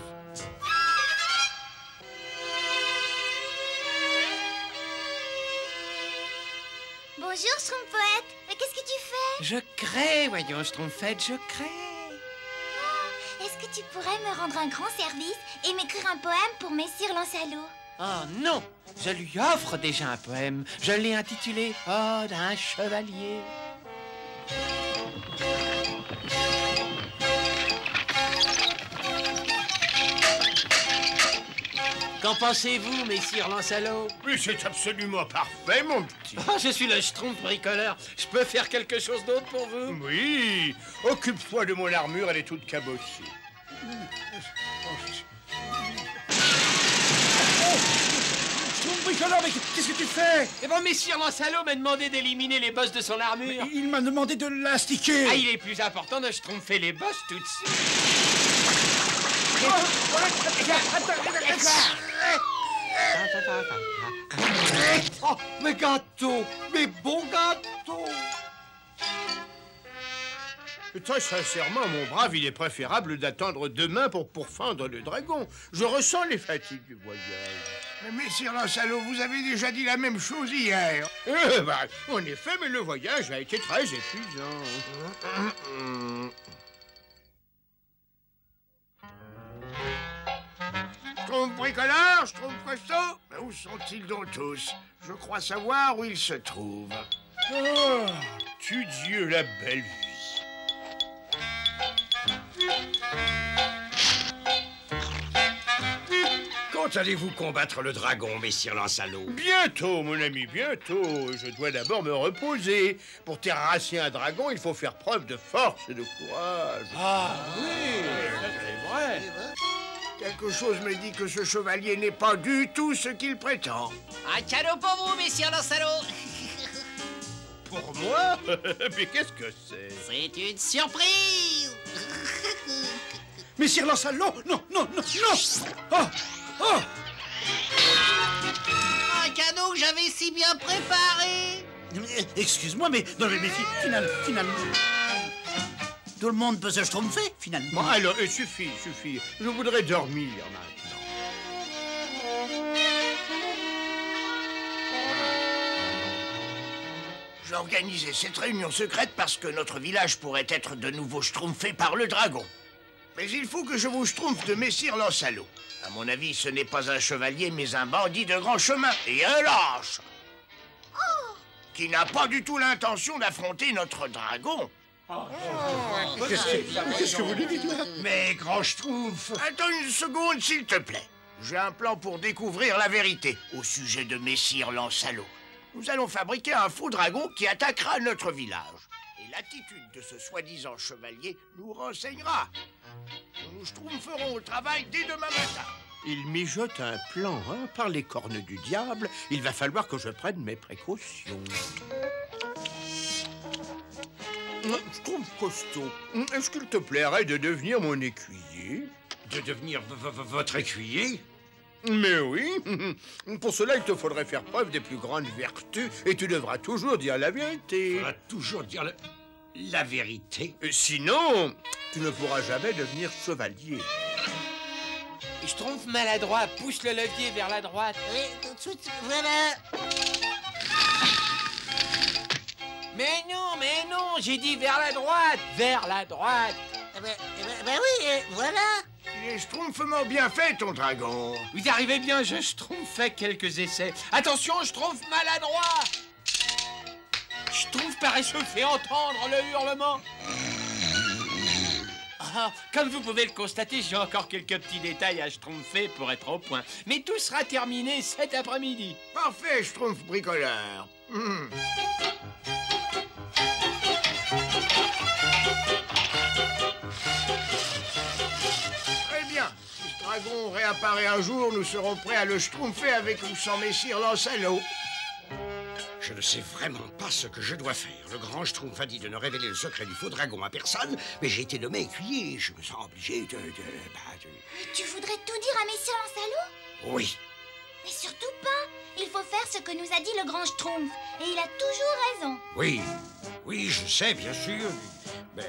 Bonjour, Schtroumpf poète. Mais qu'est-ce que tu fais? Je crée, voyons, Schtroumpfette, je crée. Oh, est-ce que tu pourrais me rendre un grand service et m'écrire un poème pour messire Lancelot? Oh non, je lui offre déjà un poème. Je l'ai intitulé Ode à un chevalier. Qu'en pensez-vous, messire Lancelot? Mais c'est absolument parfait, mon petit. Oh, je suis le Schtroumpf bricoleur. Je peux faire quelque chose d'autre pour vous? Oui, occupe-toi de mon armure, elle est toute cabossée. Bricoleur, mais qu'est-ce que tu fais? Eh ben, messire Lancelot m'a demandé d'éliminer les bosses de son armure. Mais il m'a demandé de l'astiquer. Ah, il est plus important de schtroumpfer les bosses tout de suite. Oh, mes gâteaux, mes beaux gâteaux. Très sincèrement, mon brave, il est préférable d'attendre demain pour pourfendre le dragon. Je ressens les fatigues du voyage. Mais messire Lancelot, vous avez déjà dit la même chose hier. Euh, bah, en effet, mais le voyage a été très épuisant. Schtroumpf bricoleur, Schtroumpf presto. Mais où sont-ils donc tous? Je crois savoir où ils se trouvent. Oh, tu Dieu, la belle vie. Quand allez-vous combattre le dragon, messire Lancelot? Bientôt, mon ami, bientôt. Je dois d'abord me reposer. Pour terrasser un dragon, il faut faire preuve de force et de courage. Ah oui, c'est vrai. Quelque chose me dit que ce chevalier n'est pas du tout ce qu'il prétend. Un cadeau pour vous, messire Lancelot. Pour moi? Mais qu'est-ce que c'est? C'est une surprise. Messire Lancelot, non, non, non, non. Oh, oh. Un cadeau que j'avais si bien préparé. Excuse-moi, mais non, mais, mais finalement, finalement, tout le monde peut se schtroumpfer, finalement. Bon, alors, il suffit, suffit. Je voudrais dormir maintenant. J'ai organisé cette réunion secrète parce que notre village pourrait être de nouveau schtroumpfé par le dragon. Mais il faut que je vous schtroumpfe de messire Lancelot. À mon avis, ce n'est pas un chevalier, mais un bandit de grand chemin et un lâche. Oh, qui n'a pas du tout l'intention d'affronter notre dragon. Oh. Oh. Qu'est-ce que vous lui dites là? Mais grand Schtroumpf... Attends une seconde, s'il te plaît. J'ai un plan pour découvrir la vérité au sujet de messire Lancelot. Nous allons fabriquer un faux dragon qui attaquera notre village. Et l'attitude de ce soi-disant chevalier nous renseignera. Nous nous schtroumpferons au travail dès demain matin. Il mijote un plan, hein, par les cornes du diable. Il va falloir que je prenne mes précautions. Je trouve costaud. Est-ce qu'il te plairait de devenir mon écuyer? De devenir votre écuyer? Mais oui. Pour cela, il te faudrait faire preuve des plus grandes vertus et tu devras toujours dire la vérité. Tu devras toujours dire la, la vérité? Sinon, tu ne pourras jamais devenir chevalier. Schtroumpf maladroit, pousse le levier vers la droite. Oui, tout de suite, voilà. Mais non, mais non, j'ai dit vers la droite, vers la droite. Eh ben, eh ben, ben oui, eh, voilà. Il est schtroumpfement bien fait, ton dragon. Vous arrivez bien, je Schtroumpf fait quelques essais. Attention, Schtroumpf maladroit. Schtroumpf paresseux fait entendre le hurlement. Ah, comme vous pouvez le constater, j'ai encore quelques petits détails à schtroumpfer pour être au point. Mais tout sera terminé cet après-midi. Parfait, Schtroumpf bricoleur. Mmh. Très bien. Si ce dragon réapparaît un jour, nous serons prêts à le schtroumpfer avec ou sans Messire Lancelot. Je ne sais vraiment pas ce que je dois faire. Le grand Schtroumpf a dit de ne révéler le secret du faux dragon à personne, mais j'ai été nommé écuyer. Je me sens obligé de... de, bah, de... Tu voudrais tout dire à Messire Lancelot? Oui. Mais surtout pas. Il faut faire ce que nous a dit le grand Schtroumpf. Et il a toujours raison. Oui. Oui, je sais, bien sûr. Mais...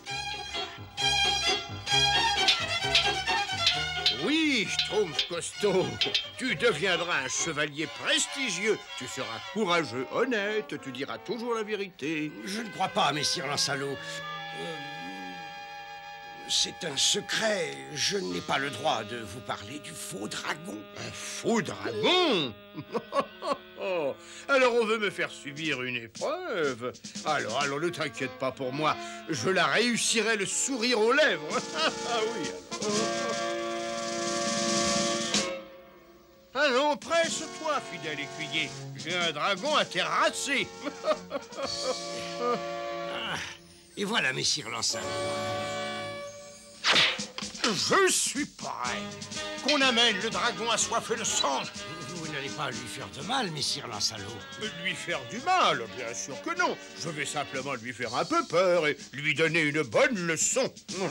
Oui, Schtroumpf costaud, tu deviendras un chevalier prestigieux. Tu seras courageux, honnête, tu diras toujours la vérité. Je ne crois pas, Messire Lancelot. Euh, c'est un secret. Je n'ai pas le droit de vous parler du faux dragon. Un faux dragon? Alors on veut me faire subir une épreuve. Alors, alors ne t'inquiète pas pour moi. Je la réussirai le sourire aux lèvres. Ah oui, alors... Allons, presse-toi, fidèle écuyer. J'ai un dragon à terrasser. Ah, et voilà, Messire Lancelot. Je suis prêt. Qu'on amène le dragon assoiffé de sang. Vous, vous n'allez pas lui faire de mal, Messire Lancelot. Lui faire du mal? Bien sûr que non. Je vais simplement lui faire un peu peur et lui donner une bonne leçon.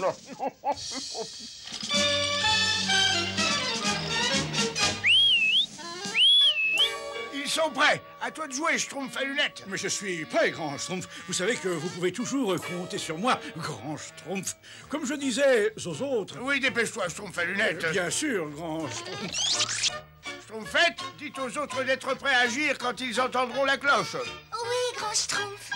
Ils sont prêts. À toi de jouer, Schtroumpf à lunettes. Mais je suis prêt, grand Schtroumpf. Vous savez que vous pouvez toujours compter sur moi, grand Schtroumpf. Comme je disais aux autres... Oui, dépêche-toi, Schtroumpf à lunettes. Euh, bien sûr, grand Schtroumpf. Schtroumpfette, dites aux autres d'être prêts à agir quand ils entendront la cloche. Oui, grand Schtroumpf.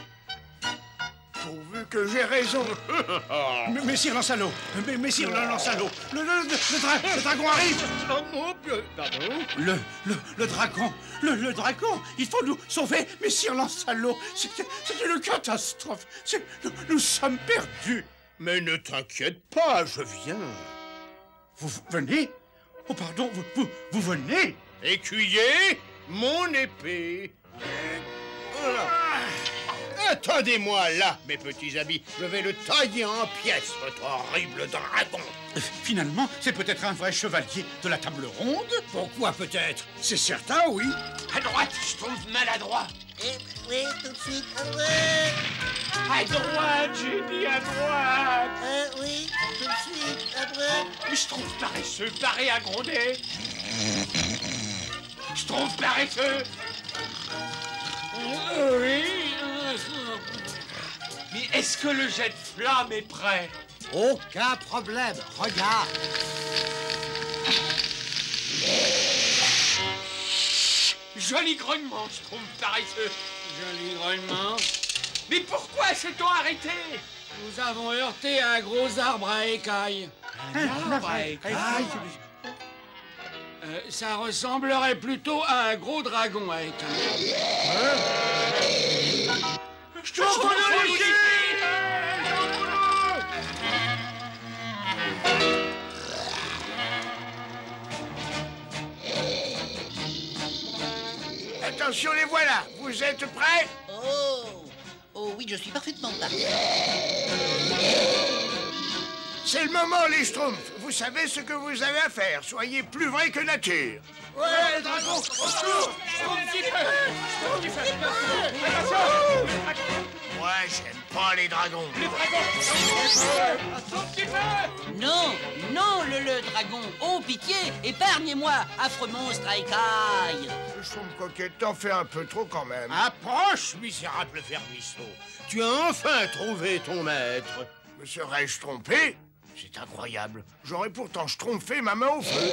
Pourvu que j'ai raison. Messire Lancelot, Messire Lancelot, le, le, le, dra le dragon arrive. Oh mon Dieu, pardon. Le, le, le dragon, le, le dragon, il faut nous sauver, Messire Lancelot. C'est une catastrophe. Nous, nous sommes perdus. Mais ne t'inquiète pas, je viens. Vous venez? Oh pardon, vous, vous, vous venez? Écuyer, mon épée. Voilà. Attendez-moi là, mes petits amis. Je vais le tailler en pièces, votre horrible dragon. Finalement, c'est peut-être un vrai chevalier de la table ronde? Pourquoi peut-être? C'est certain, oui. À droite, Schtroumpf maladroit. Eh, oui, tout de suite, à droite. À droite, j'ai dit à droite. Euh, oui, tout de suite, à droite. Schtroumpf paresseux, paré à gronder. Schtroumpf paresseux. Oui. Mais est-ce que le jet de flamme est prêt? Aucun problème, regarde. Joli grognement, Schtroumpf paresseux. Joli grognement. Mais pourquoi s'est-on arrêté? Nous avons heurté un gros arbre à écailles. Un arbre à écailles? Euh, ça ressemblerait plutôt à un gros dragon à écailles. Hein? Schtroumpf paresseux! Attention, les voilà. Vous êtes prêts? Oh! Oh oui, je suis parfaitement prêt. C'est le moment, les Schtroumpfs. Vous savez ce que vous avez à faire. Soyez plus vrai que nature. Ouais, le dragon, au secours! Schtroumpf qui peut! Schtroumpf qui peut! Attention! Moi, j'aime pas les dragons. Les dragons! Schtroumpf qui peut! Non, non, le, le dragon. Oh, pitié, épargnez-moi, affreux monstre à écailles. Schtroumpf coquette, t'en fais un peu trop quand même. Approche, misérable vermisseau. Tu as enfin trouvé ton maître. Me serais-je trompé? C'est incroyable. J'aurais pourtant schtroumpfé ma main au feu.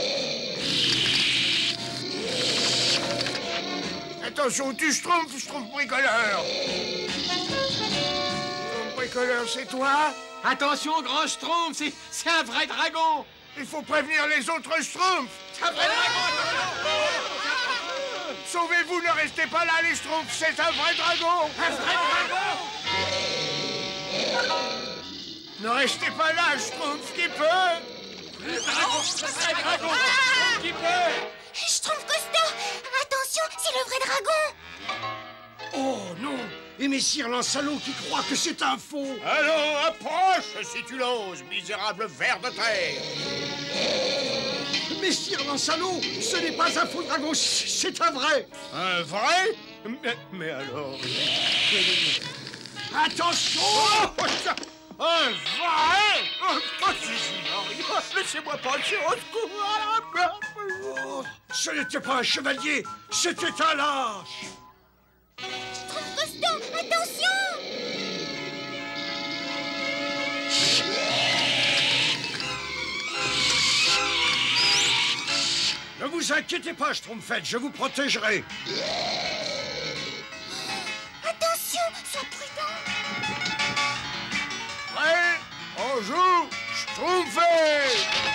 Attention, tu schtroumpfes, schtroumpf bricoleur. Schtroumpf bricoleur, c'est toi? Attention, grand Schtroumpf, c'est, c'est un vrai dragon! Il faut prévenir les autres schtroumpfs. C'est un vrai dragon! Sauvez-vous, ne restez pas là, les schtroumpfs, c'est un vrai dragon! Un vrai dragon! Ne restez pas là, schtroumpf qui peut! Le dragon! Le vrai dragon! Schtroumpf qui peut! Schtroumpf costaud! Attention, c'est le vrai dragon! Oh non! Et Messire Lancelot qui croit que c'est un faux! Allons, approche si tu l'oses, misérable ver de terre! Messire Lancelot, ce n'est pas un faux dragon, c'est un vrai! Un vrai? Mais, mais alors... Attention! Oh, un vrai? Oh, laissez-moi passer au secours! Oh, ce n'était pas un chevalier, c'était un lâche! Schtroumpf costaud, attention! Ne vous inquiétez pas, Schtroumpfette, je vous protégerai. Attention, sois prudent. Prêt? On joue Schtroumpfé!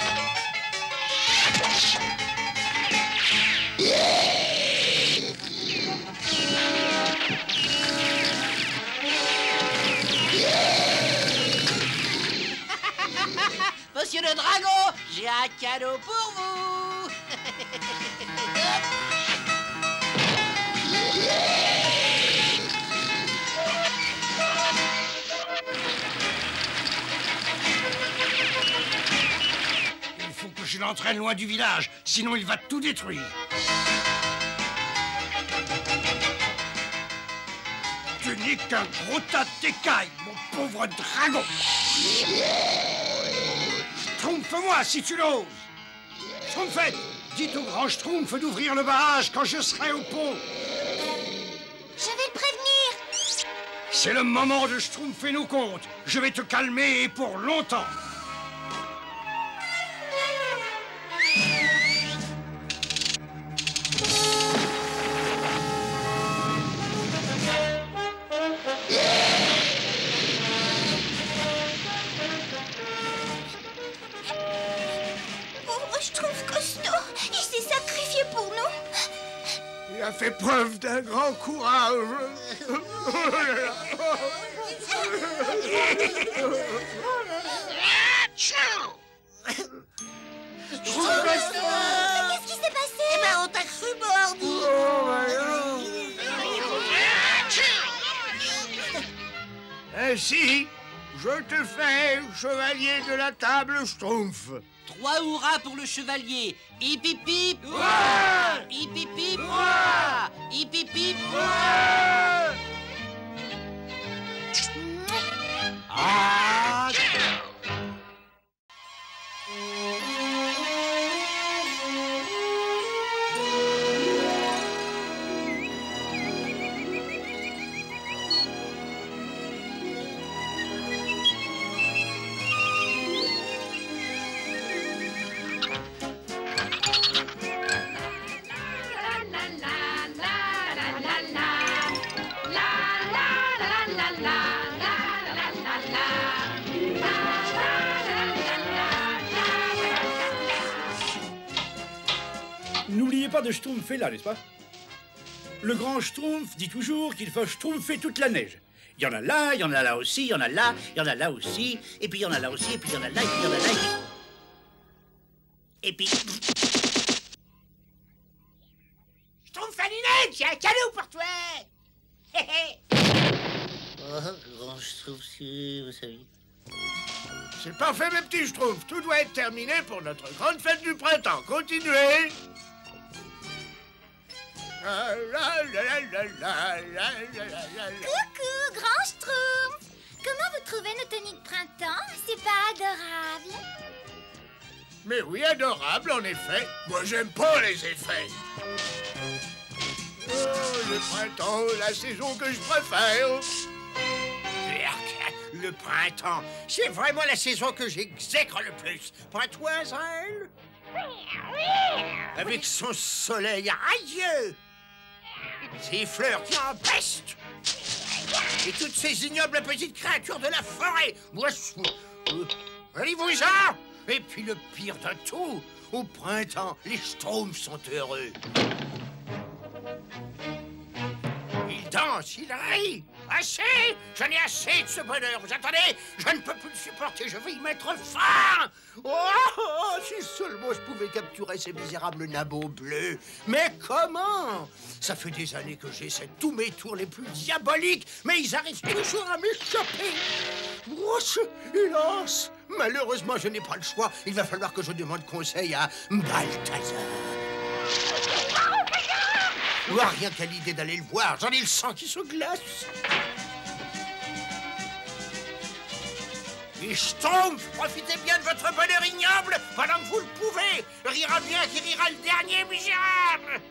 Monsieur le dragon, j'ai un cadeau pour vous. Il faut que je l'entraîne loin du village, sinon il va tout détruire. Tu n'es qu'un gros tas d'écailles, mon pauvre dragon. Schtroumpfe-moi si tu l'oses. Schtroumpfette, dites au grand Schtroumpf d'ouvrir le barrage quand je serai au pont. Je vais le prévenir. C'est le moment de schtroumpfer nos comptes. Je vais te calmer et pour longtemps. Pauvre Schtroumpf costaud, il s'est sacrifié pour nous. Il a fait preuve d'un grand courage. Schtroumpf costaud! Qu'est-ce qui s'est passé? Eh ben, on t'a cru mort, dis! Ainsi, je te fais chevalier de la table Schtroumpf. Trois hurrahs pour le chevalier. Hip hip hip. Ouais! Hip hip hip. Ouais! Hip hip hip. Ouais! Ah, N'oubliez pas de schtroumpfer là, n'est-ce pas? Le grand schtroumpf dit toujours qu'il faut schtroumpfer toute la neige. Il y en a là, il y en a là aussi, il y en a là, il y en a là aussi, et puis il y en a là aussi, et puis il y en a là, et puis il y en a là, et puis... Et puis... Schtroumpf à lunettes, j'ai un cadeau pour toi! Hé hé! Oh, grand Schtroumpf, si vous savez. C'est parfait, mes petits schtroumpfs. Tout doit être terminé pour notre grande fête du printemps. Continuez. Coucou, grand schtroumpf. Comment vous trouvez nos tenues de printemps? C'est pas adorable? Mais oui, adorable, en effet. Moi, j'aime pas les effets. Oh, le printemps, la saison que je préfère. Le printemps, c'est vraiment la saison que j'exècre le plus. Pas toi, Azaël? Avec son soleil radieux, ses fleurs qui empestent, et toutes ces ignobles petites créatures de la forêt. Moi, euh, allez-vous-en! Et puis le pire de tout, au printemps, les schtroumpfs sont heureux. Ils dansent, ils rient. Assez! J'en ai assez de ce bonheur. Vous entendez? Je ne peux plus le supporter. Je vais y mettre fin. Oh, oh, si seulement je pouvais capturer ces misérables nabots bleus. Mais comment? Ça fait des années que j'essaie tous mes tours les plus diaboliques, mais ils arrivent toujours à m'échapper. Oh, hélas! Malheureusement, je n'ai pas le choix. Il va falloir que je demande conseil à Balthazar. Oh, rien qu'à l'idée d'aller le voir, j'en ai le sang qui se glace. Les schtroumpfs, profitez bien de votre bonheur ignoble pendant que vous le pouvez. Rira bien qui rira le dernier misérable.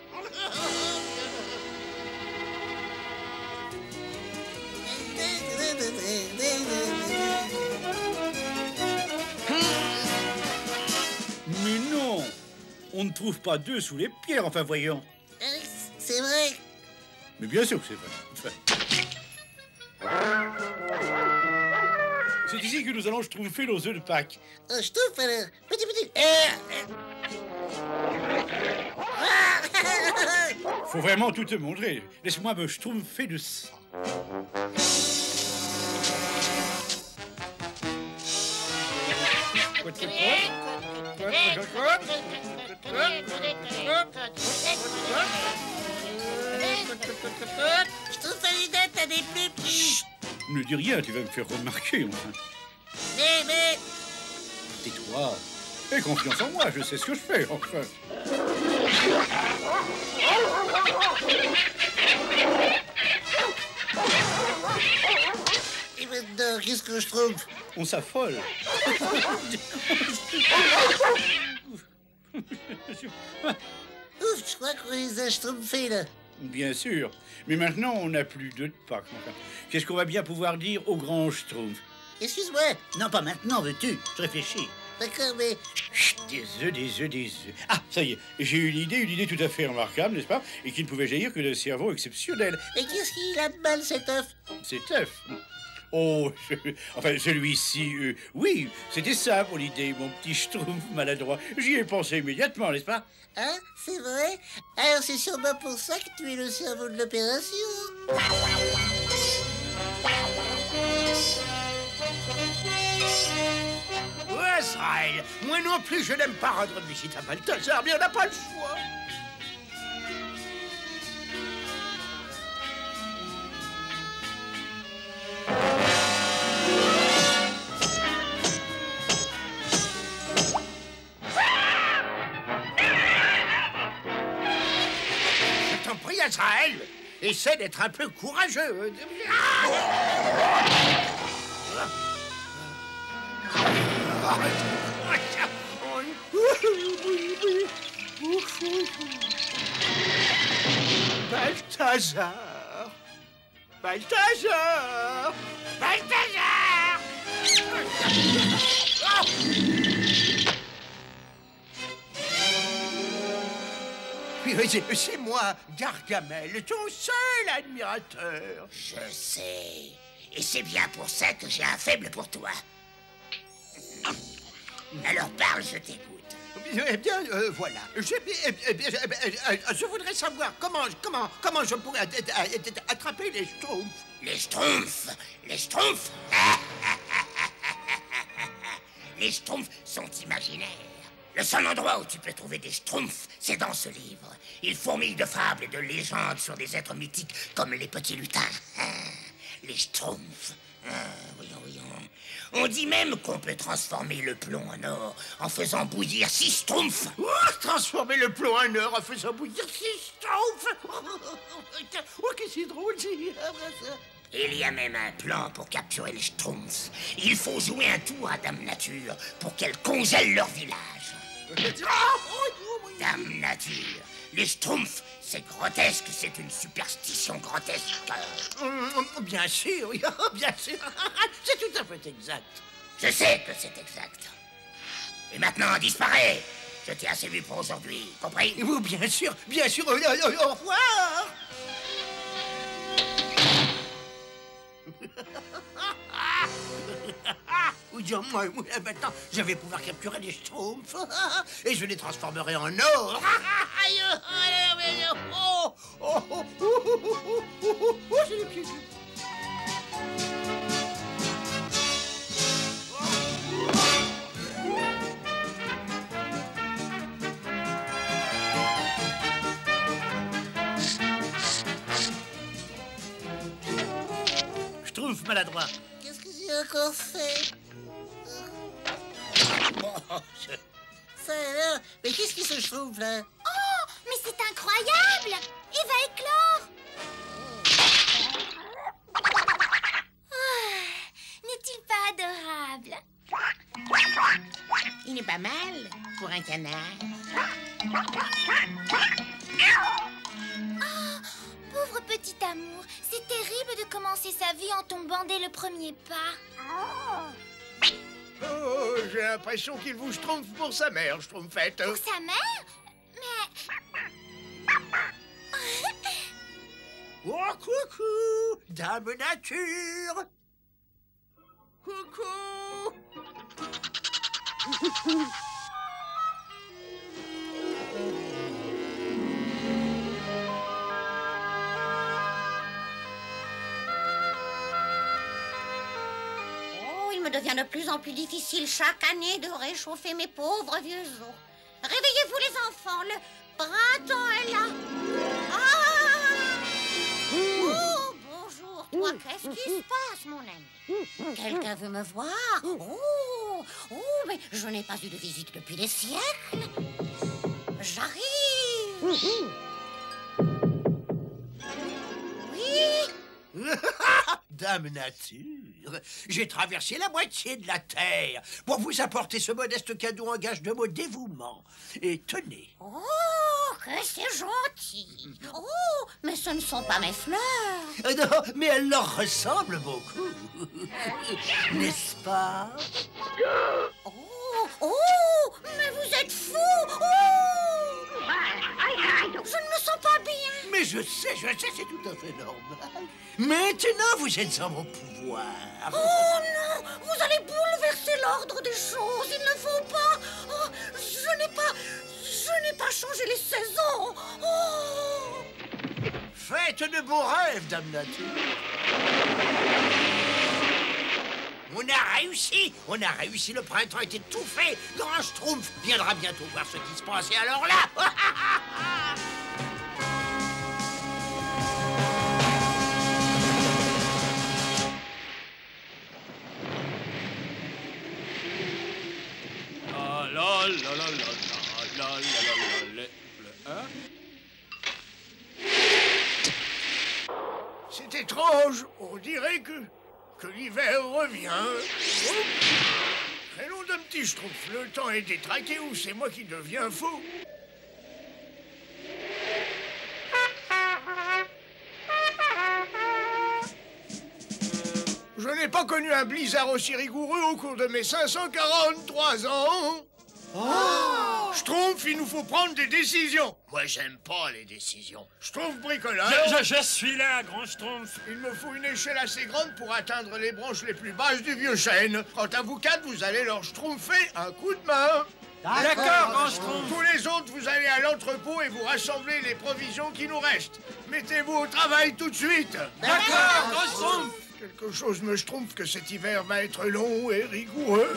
Mais non, on ne trouve pas d'œufs sous les pierres, enfin voyons. C'est vrai. Mais bien sûr que c'est vrai. Enfin... C'est ici que nous allons schtroumpfer nos œufs de Pâques. Euh, Schtroumpf, alors. Petit, petit. Faut vraiment tout te montrer. Laisse-moi me schtroumpfer de ça. Schtroumpf, t'as des plus petits. Ne dis rien, tu vas me faire remarquer, enfin. Mais, mais... Tais-toi. Aie confiance en moi, je sais ce que je fais, enfin. Et maintenant, qu'est-ce que je trouve? On s'affole. Ouf, je crois qu'on les a schtroumpfés, là. Bien sûr. Mais maintenant, on n'a plus d'œufs de Pâques. Enfin, qu'est-ce qu'on va bien pouvoir dire au grand schtroumpf? Excuse-moi. Non, pas maintenant, veux-tu? Je réfléchis. D'accord, mais... Chut, des œufs, des œufs, des œufs. Ah, ça y est, j'ai une idée, une idée tout à fait remarquable, n'est-ce pas? Et qui ne pouvait jaillir que d'un cerveau exceptionnel. Et qu'est-ce qu'il a de mal, cet œuf? Cet œuf? Oh, je... enfin, celui-ci, euh, oui, c'était ça pour l'idée, mon petit schtroumpf maladroit. J'y ai pensé immédiatement, n'est-ce pas? Hein? C'est vrai? Alors c'est sûrement pour ça que tu es le cerveau de l'opération. Ouais, Israël, moi non plus, je n'aime pas rendre visite à Balthazar, mais on n'a pas le choix. Je t'en prie, Israël, essaie d'être un peu courageux. Balthazar! Balthazar! Balthazar! C'est moi, Gargamel, ton seul admirateur. Je sais. Et c'est bien pour ça que j'ai un faible pour toi. Alors parle, je t'écoute. Eh bien, euh, voilà. Je, eh, eh, eh, eh, je voudrais savoir comment, comment, comment je pourrais attraper les schtroumpfs. Les schtroumpfs? Les schtroumpfs? Les schtroumpfs sont imaginaires. Le seul endroit où tu peux trouver des schtroumpfs, c'est dans ce livre. Il fourmille de fables et de légendes sur des êtres mythiques comme les petits lutins. Les schtroumpfs. Ah, voyons, voyons. On dit même qu'on peut transformer le plomb en or en faisant bouillir six schtroumpfs. Oh, transformer le plomb en or en faisant bouillir six schtroumpfs. Oh, que c'est drôle, c'est... Il y a même un plan pour capturer les schtroumpfs. Il faut jouer un tour à Dame Nature pour qu'elle congèle leur village. Dame Nature, les schtroumpfs, c'est grotesque, c'est une superstition grotesque. Mmh, bien sûr, oui, bien sûr. C'est tout à fait exact. Je sais que c'est exact. Et maintenant, disparaît. Je t'ai assez vu pour aujourd'hui, compris? Oui, bien sûr, bien sûr. Au, au, au revoir. Moi, maintenant, je vais pouvoir capturer les schtroumpfs et je les transformerai en or. Oh, oh, oh, oh, oh, oh, oh, j'ai les pieds. Schtroumpf maladroit. Qu'est-ce que j'ai encore fait? Oh, je... Ça alors? Mais qu'est-ce qui se trouve là? Oh, mais c'est incroyable! Il va éclore! Oh, n'est-il pas adorable? Il est pas mal pour un canard. Oh, pauvre petit amour, c'est terrible de commencer sa vie en tombant dès le premier pas. Oh, j'ai l'impression qu'il vous schtroumpf pour sa mère, schtroumpfette. Pour sa mère? Mais... Oh, coucou, Dame Nature. Coucou. Il me devient de plus en plus difficile chaque année de réchauffer mes pauvres vieux os. Réveillez-vous les enfants, le printemps est là. Ah! Oh, bonjour, toi, qu'est-ce qui se passe, mon ami? Quelqu'un veut me voir? Oh, oh, mais je n'ai pas eu de visite depuis des siècles. J'arrive. Oui? Dame Nature, j'ai traversé la moitié de la Terre pour vous apporter ce modeste cadeau en gage de mon dévouement. Et tenez. Oh, que c'est gentil. Oh, mais ce ne sont pas mes fleurs. Euh, non, mais elles leur ressemblent beaucoup. N'est-ce pas? Oh, oh, mais vous êtes fou. Oh, je ne me sens pas bien. Mais je sais, je sais, c'est tout à fait normal. Maintenant, vous êtes en mon pouvoir. Oh non, vous allez bouleverser l'ordre des choses. Il ne faut pas. Oh, je n'ai pas, je n'ai pas changé les saisons. Oh. Faites de beaux rêves, Dame Nature. On a réussi, on a réussi, le printemps est étouffé. Grand Schtroumpf viendra bientôt voir ce qui se passe, et alors là... La la la la la la la la la la C'est étrange, on dirait que... que l'hiver revient. Oh. Crénom d'un petit schtroumpf, le temps est détraqué ou c'est moi qui deviens fou? Je n'ai pas connu un blizzard aussi rigoureux au cours de mes cinq cent quarante-trois ans. Oh! Schtroumpf, il nous faut prendre des décisions. Moi, j'aime pas les décisions. Schtroumpf bricoleur. Je, je, je suis là, grand Schtroumpf. Il me faut une échelle assez grande pour atteindre les branches les plus basses du vieux chêne. Quant à vous quatre, vous allez leur schtroumpfer un coup de main. D'accord, grand Schtroumpf. Tous les autres, vous allez à l'entrepôt et vous rassemblez les provisions qui nous restent. Mettez-vous au travail tout de suite. D'accord, grand Schtroumpf. Quelque chose me schtroumpf que cet hiver va être long et rigoureux.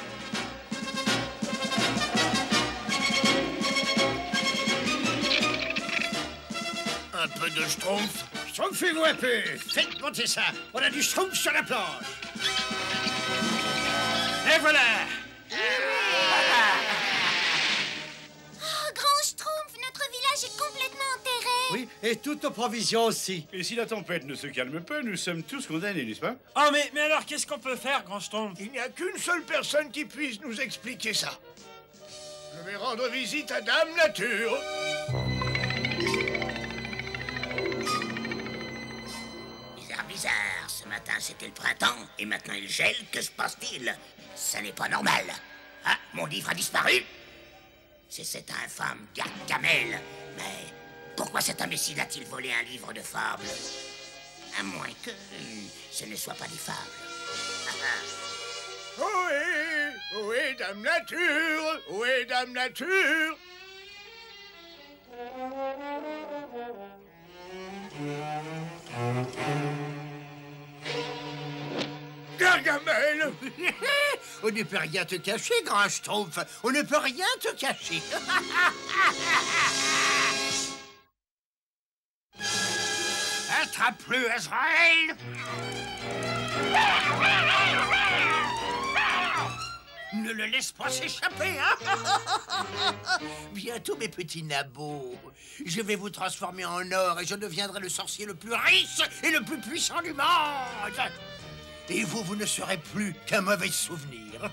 Un peu de schtroumpf. Schtroumpfez-vous un peu. Faites monter ça. On a du schtroumpf sur la planche. Et voilà. Oh, Grand Schtroumpf, notre village est complètement enterré. Oui, et toutes nos provisions aussi. Et si la tempête ne se calme pas, nous sommes tous condamnés, n'est-ce pas? Oh, mais, mais alors, qu'est-ce qu'on peut faire, Grand Schtroumpf? Il n'y a qu'une seule personne qui puisse nous expliquer ça. Je vais rendre visite à Dame Nature. Bizarre, bizarre. Ce matin, c'était le printemps, et maintenant il gèle. Que se passe-t-il? Ça n'est pas normal. Ah, mon livre a disparu. C'est cet infâme Gargamel. Mais pourquoi cet imbécile a-t-il volé un livre de fables? À moins que ce ne soit pas des fables. Ohé, ohé, Dame Nature, ohé, Dame Nature. Gargamel. On ne peut rien te cacher, Grand Schtroumpf. On ne peut rien te cacher. Attrape-le, Azraël. Ne le laisse pas s'échapper, hein. Bientôt, mes petits nabots, je vais vous transformer en or et je deviendrai le sorcier le plus riche et le plus puissant du monde. Et vous, vous ne serez plus qu'un mauvais souvenir.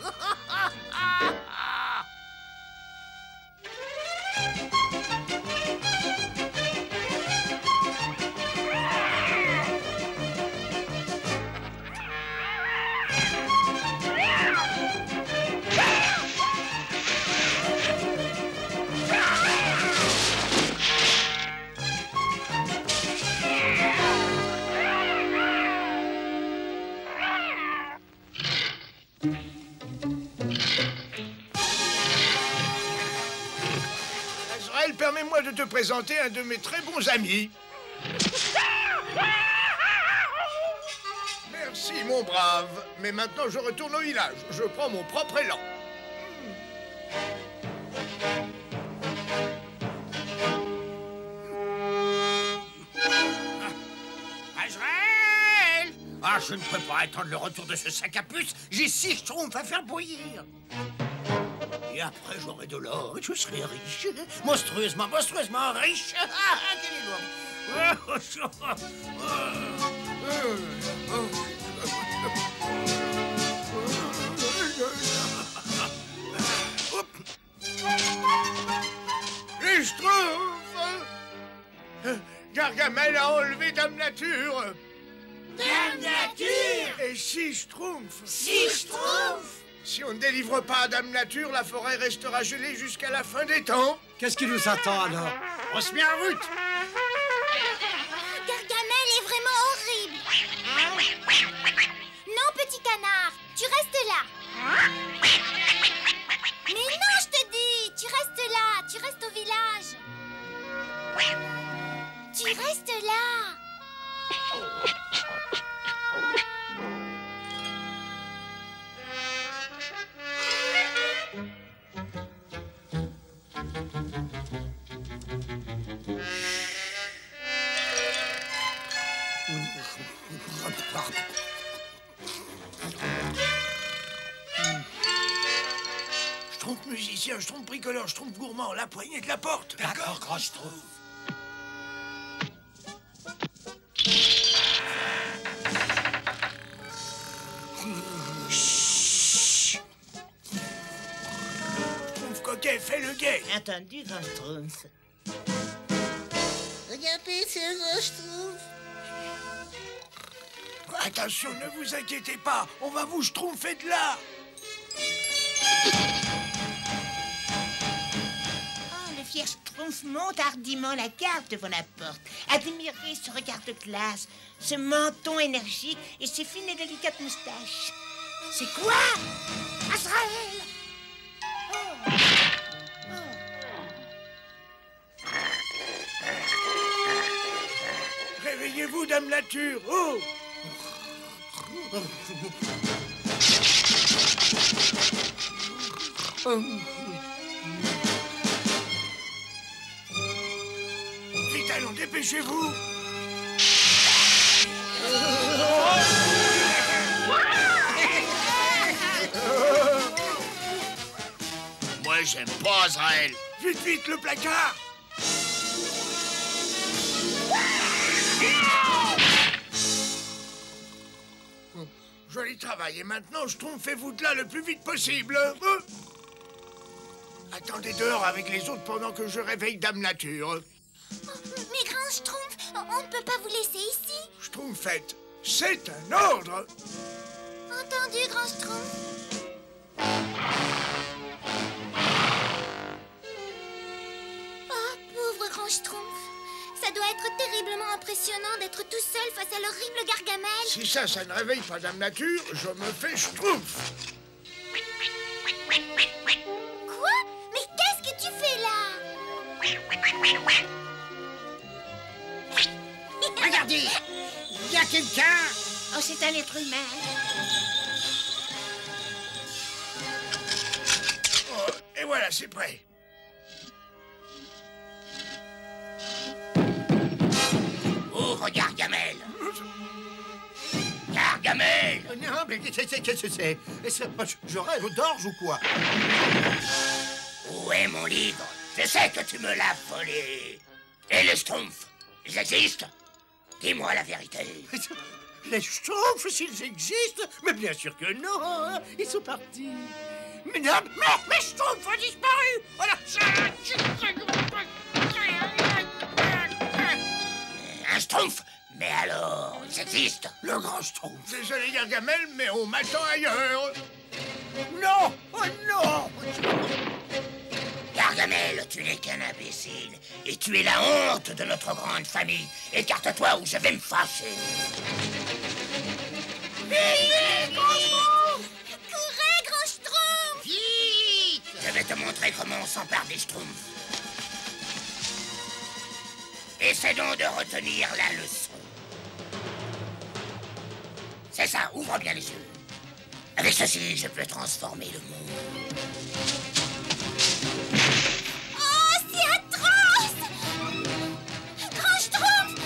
Azraël, permets-moi de te présenter un de mes très bons amis. Merci, mon brave. Mais maintenant, je retourne au village. Je prends mon propre élan. Azraël! Ah, je ne peux pas attendre le retour de ce sac à puce. J'ai six schtroumpfs à faire bouillir. Et après, j'aurai de l'or et je serai riche. Monstrueusement, monstrueusement riche. Quel est Les Schtroumpfs! Gargamel a enlevé Dame Nature. Dame Nature! Et six Schtroumpfs. Six Schtroumpfs! Si on ne délivre pas Dame Nature, la forêt restera gelée jusqu'à la fin des temps. Qu'est-ce qui nous attend alors? On se met en route. Gargamel est vraiment horrible. Non, petit canard, tu restes là. Mais non, je te dis, tu restes là, tu restes au village. Tu restes là. Schtroumpf musicien, Schtroumpf bricoleur, Schtroumpf gourmand, la poignée de la porte. D'accord, Grand Schtroumpf. Schtroumpf coquet, fais le guet. Entendu, Grand Schtroumpf. Regardez, c'est Grand Schtroumpf. Attention, ne vous inquiétez pas, on va vous schtroumpfer de là. Oh, le fier Schtroumpf monte hardiment la garde devant la porte. Admirez ce regard de glace, ce menton énergique et ces fines et délicates moustaches. C'est quoi? Azraël! Oh. Oh. Réveillez-vous, Dame Nature. Oh! Vite, allons, dépêchez-vous. j'aime pas Azraël. Vite, vite, le placard. Joli travail. Et maintenant, schtroumpfez-vous de là le plus vite possible. Euh Attendez dehors avec les autres pendant que je réveille Dame Nature. Oh, mais grand Schtroumpf, on ne peut pas vous laisser ici. Schtroumpfette, c'est un ordre. Entendu, grand Schtroumpf. Oh, pauvre grand Schtroumpf. Ça doit être terriblement impressionnant d'être tout seul face à l'horrible Gargamel. Si ça, ça ne réveille pas Dame Nature, je me fais Schtroumpf. Quoi? Mais qu'est-ce que tu fais là? Regardez, il y a quelqu'un. Oh, c'est un être humain. Oh, et voilà, c'est prêt. Ouvre Gargamel. Gargamel. Non, mais qu'est-ce que c'est? Je rêve d'orge ou quoi? Où est mon livre? Je sais que tu me l'as volé. Et les Schtroumpfs, ils existent? Dis-moi la vérité. Les Schtroumpfs, s'ils existent? Mais bien sûr que non, hein. Ils sont partis. Mais non, mais, mes Schtroumpfs ont disparu. Voilà. Un Schtroumpf? Mais alors, ils existent? Le grand Schtroumpf. Désolé Gargamel, mais on m'attend ailleurs. Non! Oh non! Gargamel, tu n'es qu'un imbécile. Et tu es la honte de notre grande famille. Écarte-toi ou je vais me fâcher. Vite, grand Schtroumpf! Courez, grand Schtroumpf! Vite! Je vais te montrer comment on s'empare des Schtroumpfs. Essaie donc de retenir la leçon. C'est ça, ouvre bien les yeux. Avec ceci, je peux transformer le monde. Oh, c'est atroce! Grand Schtroumpf!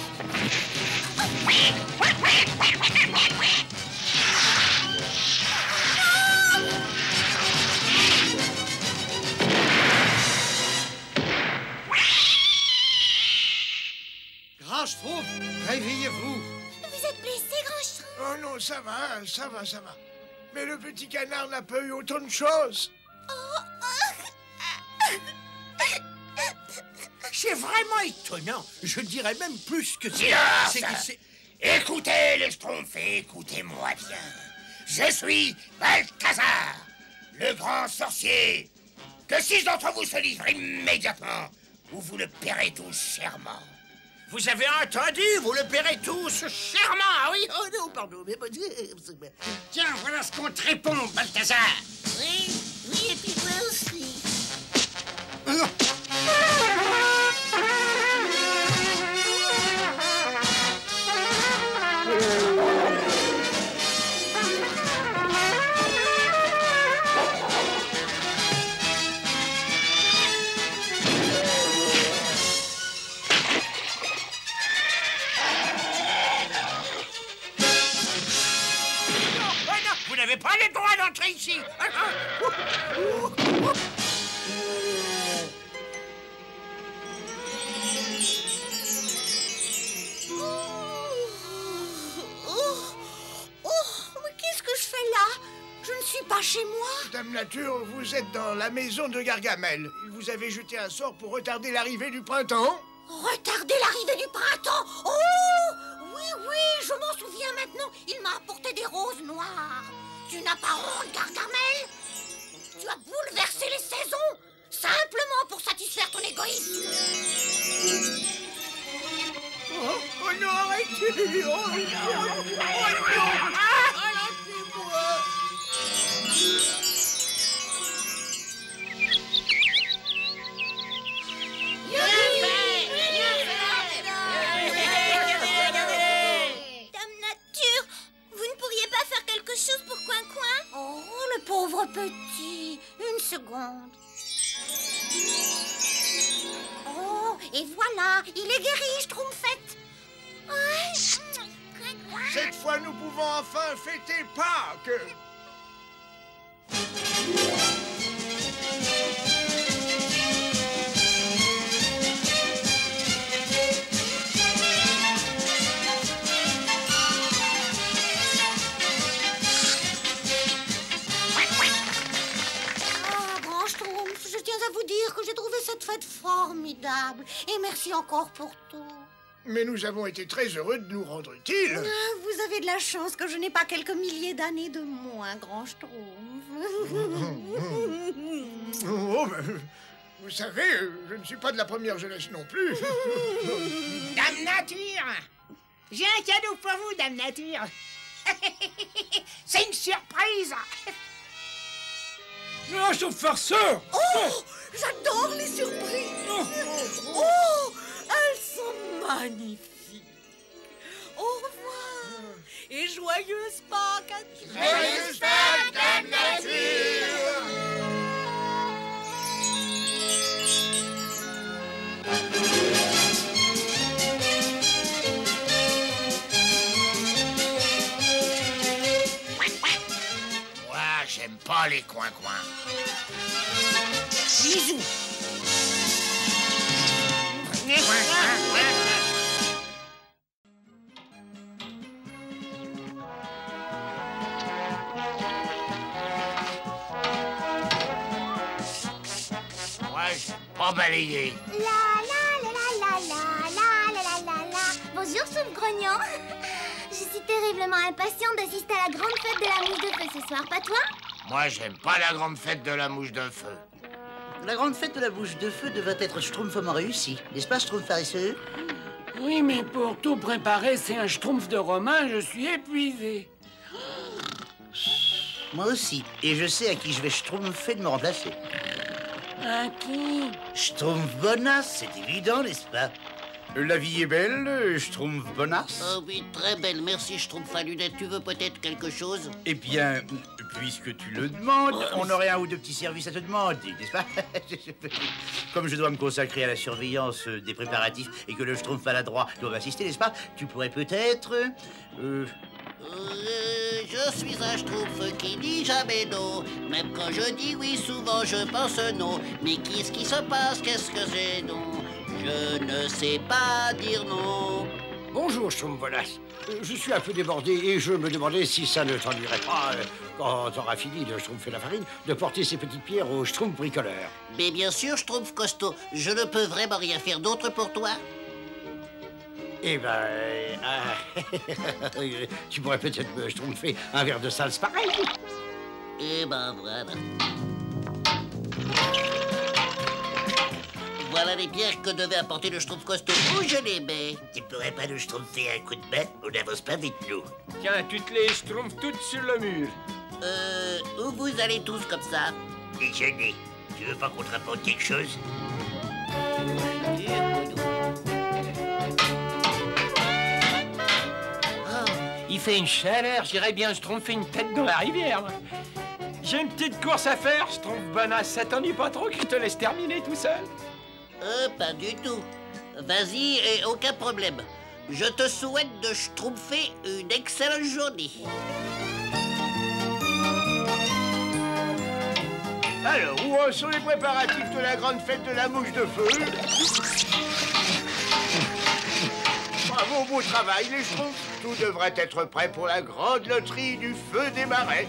Grand Schtroumpf, réveillez-vous. Vous êtes blessé, grand Schtroumpf? Oh non, ça va, ça va, ça va. Mais le petit canard n'a pas eu autant de choses. C'est vraiment étonnant. Je dirais même plus que c'est... Silence! c'est que c'est... Écoutez les Schtroumpfs et écoutez-moi bien. Je suis Balthazar, le grand sorcier. Que six d'entre vous se livrent immédiatement, ou vous le paierez tous chèrement. Vous avez entendu? Vous le paierez tous chèrement. Ah oui, oh non, pardon. Mais... Tiens, voilà ce qu'on te répond, Balthazar. Oui, oui, et puis moi aussi. Vous n'avez pas le droit d'entrer ici. Pas chez moi. Dame Nature, vous êtes dans la maison de Gargamel. Il vous avait jeté un sort pour retarder l'arrivée du printemps. Retarder l'arrivée du printemps? Oh! Oui, oui, je m'en souviens maintenant. Il m'a apporté des roses noires. Tu n'as pas honte, Gargamel? Tu as bouleversé les saisons, simplement pour satisfaire ton égoïsme. Oh, oh non, arrêtez! Oh, oh, oh, oh non! Ah, arrêtez-moi! Dame Nature, vous ne pourriez pas faire quelque chose pour Coin-Coin? Oh, le pauvre petit. Une seconde. Oh, et voilà, il est guéri, Schtroumpfette. Cette fois, nous pouvons enfin fêter Pâques. aimable. Et merci encore pour tout. Mais nous avons été très heureux de nous rendre utiles. Ah, vous avez de la chance que je n'ai pas quelques milliers d'années de moins, grand Schtroumpf. Oh, ben, vous savez, je ne suis pas de la première jeunesse non plus. Dame Nature! J'ai un cadeau pour vous, Dame Nature. C'est une surprise. Non, je trouve farceur. Oh, j'adore les surprises. Oh, elles sont magnifiques. Au revoir et joyeuse Pâques à tous. Joyeuse Pâques, Dame Nature. J'aime pas les coins-coins. Bisous. Moi, j'aime pas balayer. La la la la la la la la la la. Bonjour, Soupe Grognon. Je suis terriblement impatiente d'assister à la grande fête de la mouche de feu ce soir, pas toi? Moi, j'aime pas la grande fête de la mouche de feu. La grande fête de la mouche de feu devrait être schtroumpfement réussie, n'est-ce pas, Schtroumpf paresseux? Oui, mais pour tout préparer, c'est un schtroumpf de Romain, je suis épuisé. Moi aussi, et je sais à qui je vais schtroumpfer de me remplacer. À qui? Schtroumpf bonasse, c'est évident, n'est-ce pas? La vie est belle, Schtroumpf bonasse. Oh oui, très belle, merci Schtroumpf à lunettes. Tu veux peut-être quelque chose? Eh bien, puisque tu le demandes, on aurait un ou deux petits services à te demander, n'est-ce pas? Comme je dois me consacrer à la surveillance des préparatifs et que le Schtroumpf maladroit doit m'assister, n'est-ce pas? Tu pourrais peut-être... Euh... Euh, je suis un Schtroumpf qui dit jamais non. Même quand je dis oui, souvent je pense non. Mais qu'est-ce qui se passe? Qu'est-ce que c'est non? Je ne sais pas dire non. Bonjour, Schtroumpf bonasse. Euh, Je suis un peu débordé et je me demandais si ça ne t'ennuierait pas, euh, quand t'auras fini de schtroumpfer la farine, de porter ces petites pierres au Schtroumpf bricoleur. Mais bien sûr, Schtroumpf costaud, je ne peux vraiment rien faire d'autre pour toi. Eh ben, euh, ah, tu pourrais peut-être me schtroumpfer un verre de salse pareil. Eh ben voilà. Voilà les pierres que devait apporter le Schtroumpf costaud. Où je les mets? Tu pourrais pas nous schtroumpfer un coup de main? On n'avance pas vite, nous. Tiens, tu te les schtroumpfes toutes sur le mur. Euh, où vous allez tous comme ça? Déjeuner. Tu veux pas qu'on te rapporte quelque chose? Oh, il fait une chaleur, j'irais bien schtroumpfer une tête dans la rivière. moi. J'ai une petite course à faire, Schtroumpf bonasse. Ça t'ennuie pas trop que je te laisse terminer tout seul? Euh, pas du tout. Vas-y, et aucun problème. Je te souhaite de schtroumpfer une excellente journée. Alors, où en sont les préparatifs de la grande fête de la mouche de feu? Bravo, beau travail, les Schtroumpfs. Tout devrait être prêt pour la grande loterie du feu des marais.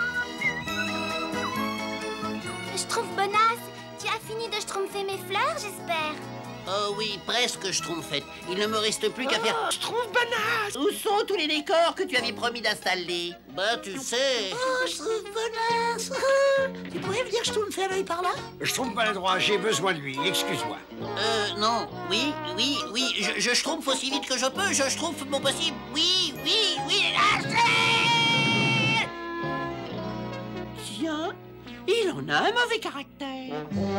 Schtroumpf bonasse, tu as fini de schtroumpfer mes fleurs, j'espère? Oh oui, presque schtroumpfette. Il ne me reste plus qu'à faire... Schtroumpf bonasse! Où sont tous les décors que tu avais promis d'installer? Bah, tu sais... Oh, Schtroumpf bonasse! Tu pourrais venir schtroumpfer un œil par là? Schtroumpf maladroit, j'ai besoin de lui, excuse-moi. Euh, non. Oui, oui, oui. Je, je schtroumpfe aussi vite que je peux. Je schtroumpfe mon possible. Oui, oui, oui. Lâchez! Tiens, il en a un mauvais caractère.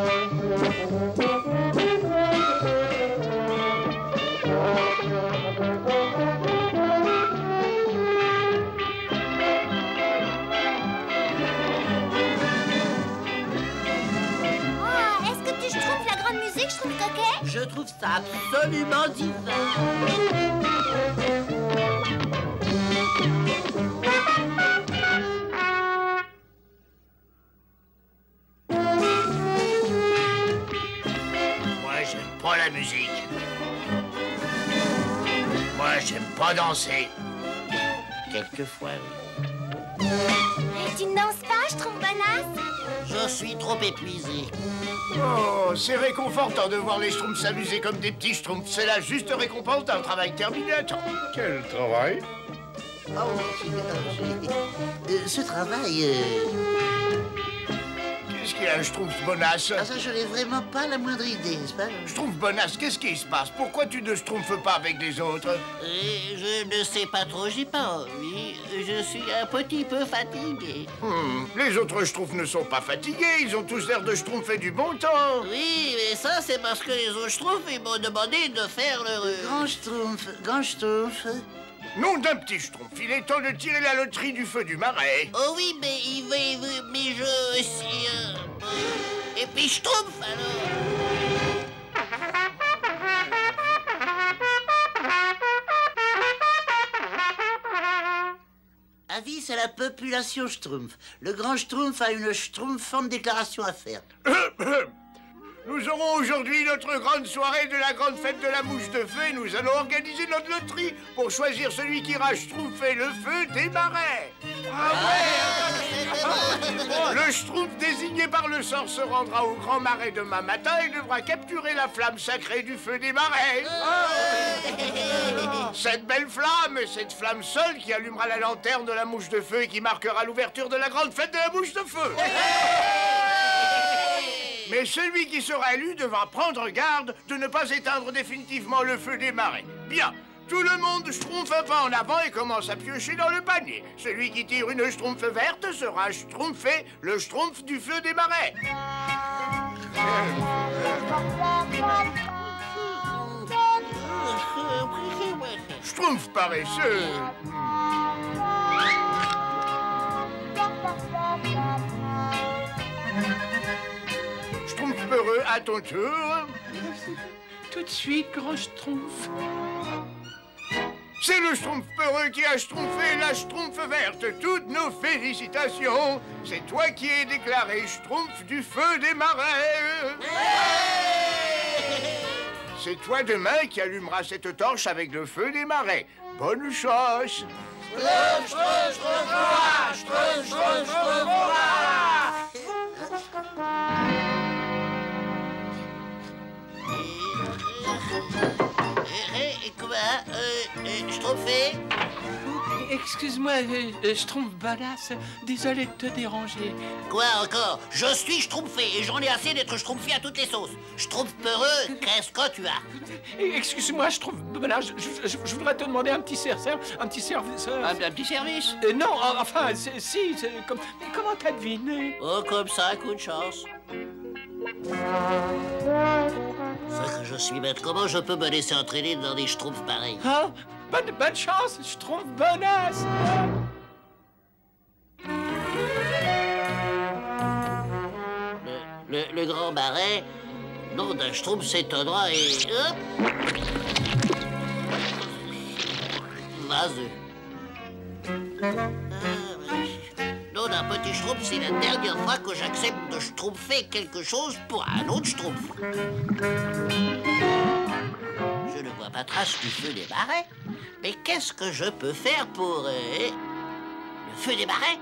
Oh, est-ce que tu schtroumpfes la grande musique, Schtroumpf coquet? Je trouve ça absolument divin. Moi, j'aime pas la musique. Moi, j'aime pas danser. Quelquefois, oui. Tu ne danses pas, Schtroumpfbonasse? Je suis trop épuisé. Oh, c'est réconfortant de voir les Schtroumpfs s'amuser comme des petits Schtroumpfs. C'est la juste récompense d'un travail terminé à temps. Quel travail? Oh, euh, ce travail... Euh... Qu'est-ce qu'il y a, Schtroumpfbonasse? Ah, ça, je n'ai vraiment pas la moindre idée, n'est-ce pas? Schtroumpfbonasse, qu'est-ce qui se passe? Pourquoi tu ne schtroumpfes pas avec les autres? Et je ne sais pas trop, j'ai pas envie. Je suis un petit peu fatigué. Hmm, les autres Schtroumpfs ne sont pas fatigués, ils ont tous l'air de schtroumpfer du bon temps. Oui, mais ça, c'est parce que les autres Schtroumpfs, ils m'ont demandé de faire le... Grand Schtroumpf, grand Schtroumpf... Nom d'un petit Schtroumpf, il est temps de tirer la loterie du feu du marais. Oh oui, mais il veut, il veut, mais je... Si, euh, et puis Schtroumpf, alors. Avis à la population Schtroumpf. Le grand Schtroumpf a une Schtroumpfante déclaration à faire. Nous aurons aujourd'hui notre grande soirée de la grande fête de la mouche de feu et nous allons organiser notre loterie pour choisir celui qui ira schtroumpfer le feu des marais. Ah ouais! Le Schtroumpf désigné par le sort se rendra au grand marais demain matin et devra capturer la flamme sacrée du feu des marais. Cette belle flamme, cette flamme seule qui allumera la lanterne de la mouche de feu et qui marquera l'ouverture de la grande fête de la mouche de feu. Mais celui qui sera élu devra prendre garde de ne pas éteindre définitivement le feu des marais. Bien, tout le monde schtroumpfe un pas en avant et commence à piocher dans le panier. Celui qui tire une schtroumpfe verte sera schtroumpfé le schtroumpf du feu des marais. Schtroumpf paresseux. Schtroumpf peureux, à ton tour. Tout de suite, grand Schtroumpf. C'est le Schtroumpf peureux qui a schtroumpfé la schtroumpfe verte. Toutes nos félicitations. C'est toi qui es déclaré schtroumpf du feu des marais. C'est toi demain qui allumeras cette torche avec le feu des marais. Bonne chance. Schtroumpf, Schtroumpf, Schtroumpf, Schtroumpf, Schtroumpf, Schtroumpf. Et quoi? Euh, Schtroumpfé? Excuse-moi, euh, Schtroumpfbonasse, désolé de te déranger. Quoi encore? Je suis schtroumpfé et j'en ai assez d'être schtroumpfé à toutes les sauces. Schtroumpf peureux, qu'est-ce que tu as? Excuse-moi, Schtroumpfbonasse, je, je, je voudrais te demander un petit service. Un petit service. Un, un petit service? euh, Non, enfin, si, comme, mais comment t'as deviné? Oh, comme ça, coup de chance. Ce que je suis bête, comment je peux me laisser entraîner dans des schtroumpfs pareils? Hein? Bonne, bonne chance, Schtroumpfbonasse. Le, le, le grand marais, nom d'un schtroumpf s'étonnera et... Hop! Vaseux. Nom d'un petit schtroumpf, c'est la dernière fois que j'accepte de schtroumpfer quelque chose pour un autre schtroumpf. Je ne vois pas trace du feu des marais. Mais qu'est-ce que je peux faire pour... Euh, le feu des marais?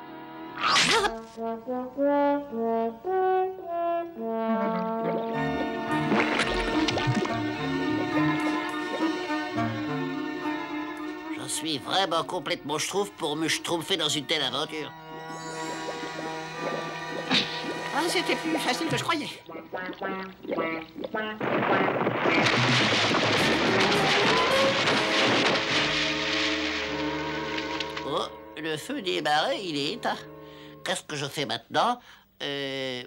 Je suis vraiment complètement schtroumpf pour me schtroumpfer dans une telle aventure. Ah, c'était plus facile que je croyais. Oh, le feu des marais, il est éteint. Qu'est-ce que je fais maintenant? Euh...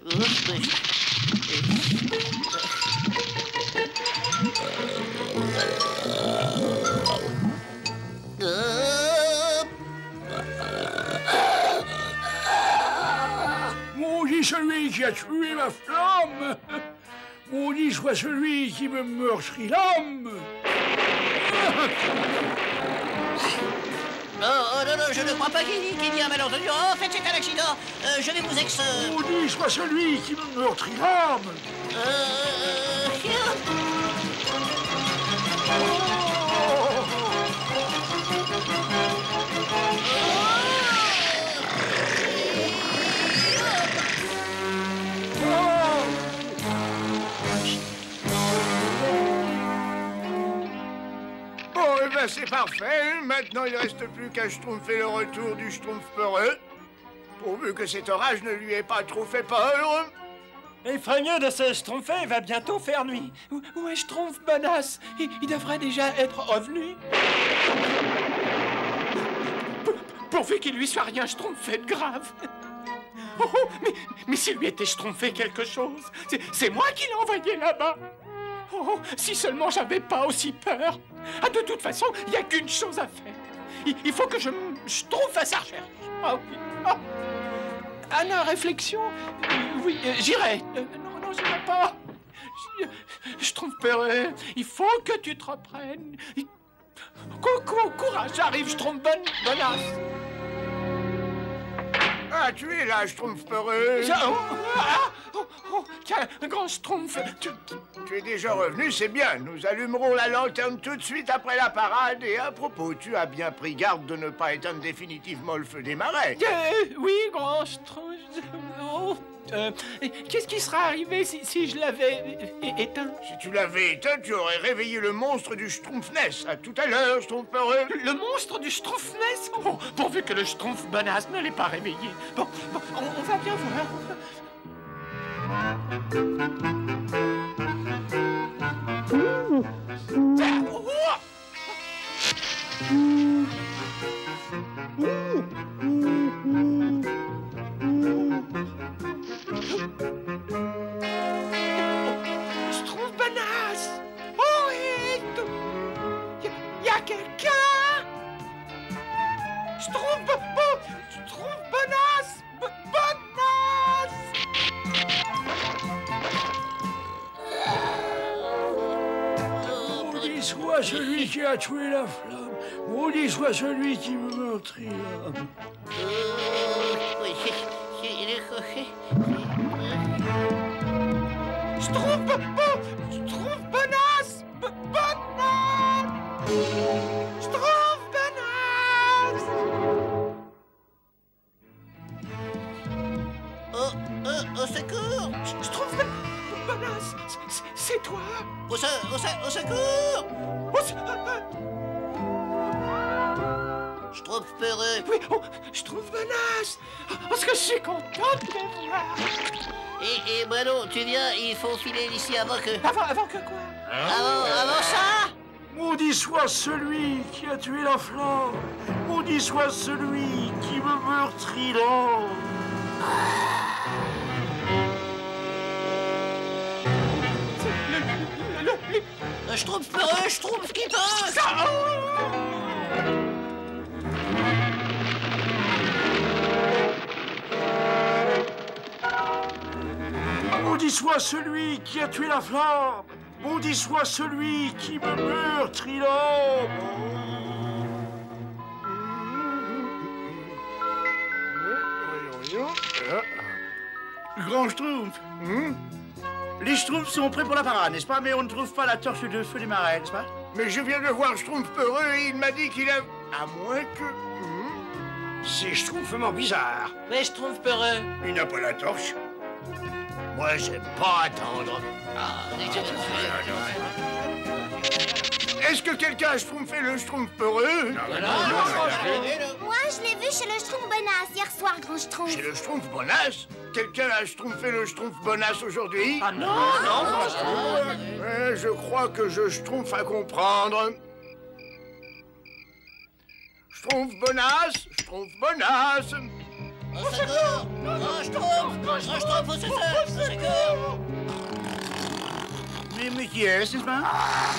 Maudit celui qui a tué ma flamme! Maudit soit celui qui me meurtrit l'âme! Non, oh, non, non, je ne crois pas qu'il y, qu'il y a un malentendu. Oh, en fait, c'est un accident. Euh, je vais vous ex... Maudit soit celui qui me meurtrit l'âme! Euh... c'est parfait. Maintenant, il ne reste plus qu'à schtroumpfer le retour du schtroumpf peureux. Pourvu que cet orage ne lui ait pas trop fait peur. Effrayé de se schtroumpfer, il va bientôt faire nuit. Où, où est Schtroumpf Bonasse? il, il devrait déjà être revenu. Pour- Pourvu qu'il lui soit rien schtroumpfé de grave. Oh, oh, mais, mais s'il lui était schtroumpfé quelque chose, c'est- c'est moi qui l'ai envoyé là-bas. Oh, si seulement j'avais pas aussi peur. Ah, de toute façon, il n'y a qu'une chose à faire. Il, il faut que je me schtroumpfe à sa recherche. Ah oui. Ah. À la réflexion, euh, oui, euh, j'irai. Euh, non, non, j'irai pas. Je, je trouve peureux. Il faut que tu te reprennes. Il- Coucou, courage, j'arrive, je trompe bonne, bonasse. Ah, tu es là, schtroumpf peureux. Ça- oh, ah, oh, oh, tiens, un grand schtroumpf. Tu, Tu es déjà revenu, c'est bien. Nous allumerons la lanterne tout de suite après la parade. Et à propos, tu as bien pris garde de ne pas éteindre définitivement le feu des marais. Euh, oui, grand schtroumpf. Oh, euh, qu'est-ce qui serait arrivé si, si je l'avais é- éteint? Si tu l'avais éteint, tu aurais réveillé le monstre du Schtroumpfness. À tout à l'heure, schtroumpf peureux. Le monstre du Schtroumpfness? Oh, pourvu que le Schtroumpf bonasse ne l'ait pas réveillé. Bon, bon, on, on va bien voir. Ah, oh, oh. Schtroumpf bonasse! Oh, et y, y a quelqu'un? Schtroumpf bo- bo- Schtroumpf bonasse! Bo- bonasse! Maudit soit celui qui a tué la flamme. Maudit soit celui qui me meurtrira. Schtroumpf bo- bo- Schtroumpf bonasse! Bo- bonasse! Schtroumpf bonasse! Oh, oh, au secours! Schtroumpf bo- bonasse! C'est- C'est toi? Au, se- au, se- au secours! Oh, c'est- Schtroumpf peureux. Oui, oh, Schtroumpf bonasse! Parce que je suis contente de te voir! Et, et Bruno, tu viens, il faut filer d'ici avant que... Avant, avant que quoi? Avant, avant ça! Maudit soit celui qui a tué la flamme. Maudit soit celui qui me meurtrira. Le, le, le, le- Schtroumpf peureux, Schtroumpf qui passe! Ça- oh. Maudit soit celui qui a tué la flamme. Maudit soit celui qui me meurtrira. Grand Schtroumpf. Les Schtroumpfs sont prêts pour la parade, n'est-ce pas? Mais on ne trouve pas la torche de feu des marais, n'est-ce pas? Mais je viens de voir Schtroumpf peureux et il m'a dit qu'il a... À moins que... Hmm, C'est schtroumpfement bizarre. Mais Schtroumpf peureux. Il n'a pas la torche. Moi, j'aime pas attendre. Est-ce que quelqu'un a schtroumpfé le Schtroumpf peureux? Moi, je l'ai vu chez le Schtroumpf bonasse hier soir, grand Schtroumpf. Chez le Schtroumpf bonasse? Quelqu'un a schtroumpfé le Schtroumpf bonasse aujourd'hui? Ah non, non, Ouais, je crois que je schtroumpf à comprendre. Schtroumpf bonasse, Schtroumpf bonasse. Au secours! Grand Schtroumpf! Grand Schtroumpf, au secours! Au secours! Mais, mais qui est-ce, n'est-ce pas?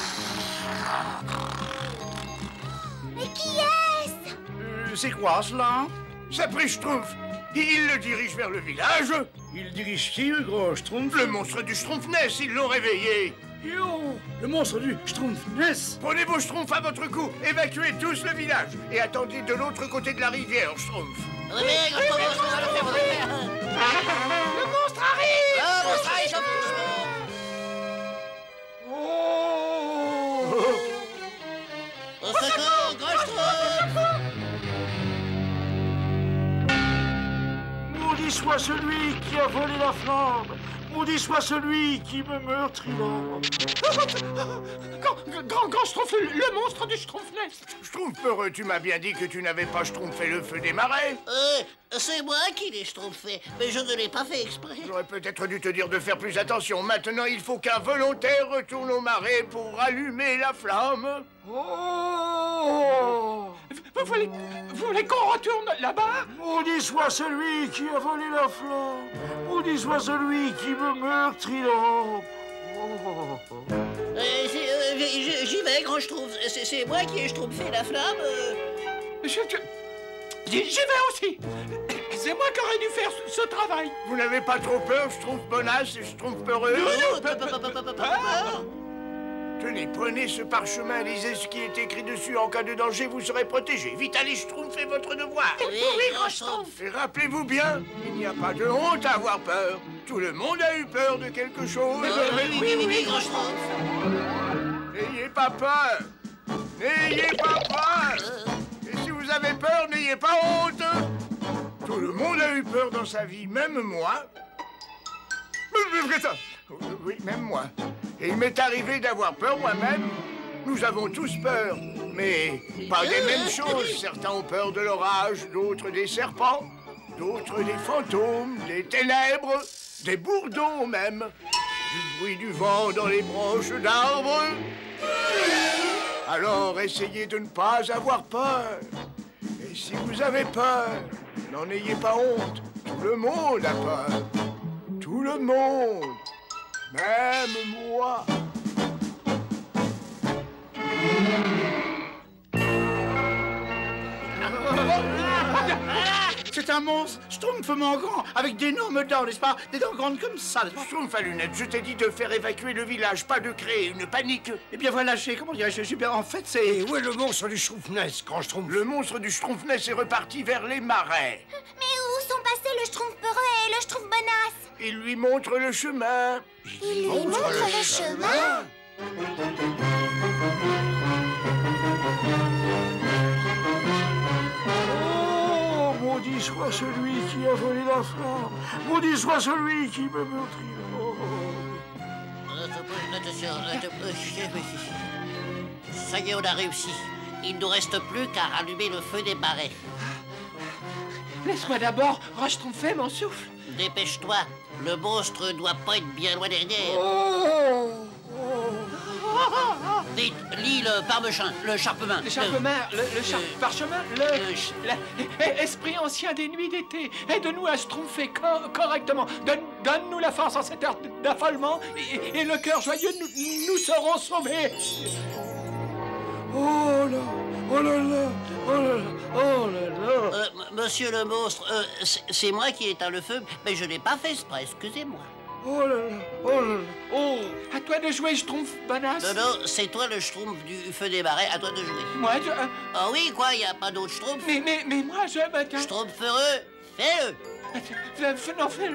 Mais qui est-ce? Euh, C'est quoi, cela? Ça pris Schtroumpf. Il le dirige vers le village. Il dirige qui, le gros Schtroumpf? Le monstre du Schtroumpfness, ils l'ont réveillé. Yo, le monstre du Schtroumpfness. Prenez vos Schtroumpfs à votre cou, évacuez tous le village et attendez de l'autre côté de la rivière, Schtroumpf. Réveillez, grand Schtroumpf, on va le faire, on va le faire. le monstre arrive! Ah, mon strike, j'en peux Au secours, grand Schtroumpf! Maudit soit celui qui a volé la flamme. maudit soit celui qui me meurtrira. Grand, grand, grand Schtroumpf, le, le monstre du Schtroumpfnest. Schtroumpfpeureux, tu m'as bien dit que tu n'avais pas schtroumpfé le feu des marais. Euh, c'est moi qui l'ai schtroumpfé, mais je ne l'ai pas fait exprès. J'aurais peut-être dû te dire de faire plus attention. Maintenant, il faut qu'un volontaire retourne au marais pour rallumer la flamme. Oh! Vous voulez, vous voulez qu'on retourne là-bas? Maudit soit celui qui a volé la flamme. Maudit soit celui qui me meurtrira. Oh. Euh, euh, J'y vais, grand Schtroumpf. C'est moi qui ai schtroumpfé la flamme. Euh... Je, je, J'y vais aussi. C'est moi qui aurais dû faire ce, ce travail. Vous n'avez pas trop peur, Schtroumpf bonasse et Schtroumpf peureux? Non, pas peur. Tenez, prenez ce parchemin, lisez ce qui est écrit dessus. En cas de danger, vous serez protégé. Vite, allez, Schtroumpf, faites votre devoir. Oui, grand Schtroumpf. Et rappelez-vous bien, il n'y a pas de honte à avoir peur. Tout le monde a eu peur de quelque chose. Oui, oui, oui, oui, oui, oui, grand Schtroumpf. N'ayez pas peur. N'ayez pas peur. Et si vous avez peur, n'ayez pas honte. Tout le monde a eu peur dans sa vie, même moi. Oui, même moi. Et il m'est arrivé d'avoir peur moi-même. Nous avons tous peur, mais pas des mêmes choses. Certains ont peur de l'orage, d'autres des serpents, d'autres des fantômes, des ténèbres, des bourdons même, du bruit du vent dans les branches d'arbres. Alors essayez de ne pas avoir peur. Et si vous avez peur, n'en ayez pas honte. Tout le monde a peur. Tout le monde. Même moi. C'est un monstre, schtroumpfement grand, avec d'énormes dents, n'est-ce pas? Des dents grandes comme ça, n'est-ce pas? Schtroumpf à lunettes, je t'ai dit de faire évacuer le village, pas de créer une panique. Eh bien voilà, je, comment dirais-je, je, en fait, c'est... Où est le monstre du Schtroumpfnest, grand Schtroumpf? Le monstre du Schtroumpfnest est reparti vers les marais. Mais où sont passés le Schtroumpf peureux et le Schtroumpf bonasse? Il lui montre le chemin. Il lui montre le chemin? Oh, maudit soit celui qui a volé la flamme. Maudit soit celui qui me meurtrira. Oh. Attention, ça y est, on a réussi. Il ne nous reste plus qu'à rallumer le feu des marais. Laisse-moi d'abord rechtroumpfer mon souffle. Dépêche-toi, le monstre doit pas être bien loin derrière. Oh. Dites, lis le parmechen, le charpemain. Le charpemain, le, le char euh, parchemin, le... le la- eh, esprit ancien des nuits d'été, aide-nous à schtroumpfer co correctement. Donne- Donne-nous la force en cette heure d'affolement et, et le cœur joyeux, nous, nous serons sauvés. Oh là, oh là là, oh là là, oh là là. Euh, monsieur le monstre, euh, c'est- c'est moi qui ai éteint le feu, mais je n'ai pas fait exprès, excusez-moi. Oh là là, oh là là, oh. À toi de jouer, Schtroumpf, bonasse. Non, non, c'est toi le schtroumpf du feu des marais, à toi de jouer. Moi, je... euh, Ah oui, quoi, il n'y a pas d'autre schtroumpf? mais, mais, mais moi, je... me- Schtroumpf heureux, fais-le. Fais- fais- Non, fais-le.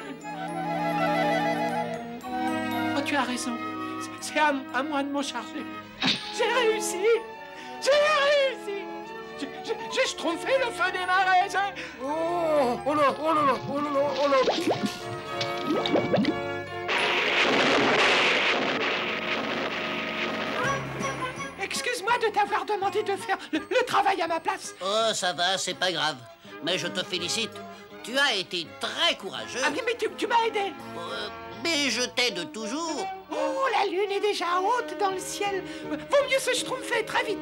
Oh, tu as raison. C'est- C'est à, à moi de m'en charger. J'ai réussi. J'ai réussi. J'ai- j'ai- J'ai schtroumpfé le feu des marais. j'ai- Oh, oh là, oh là là, oh là là, oh là. Excuse-moi de t'avoir demandé de faire le, le travail à ma place. Oh, ça va, c'est pas grave. Mais je te félicite. Tu as été très courageux. Ah oui, mais tu, tu m'as aidé. Euh, mais je t'aide toujours. Oh, la lune est déjà haute dans le ciel. Vaut mieux se schtroumpfer très vite.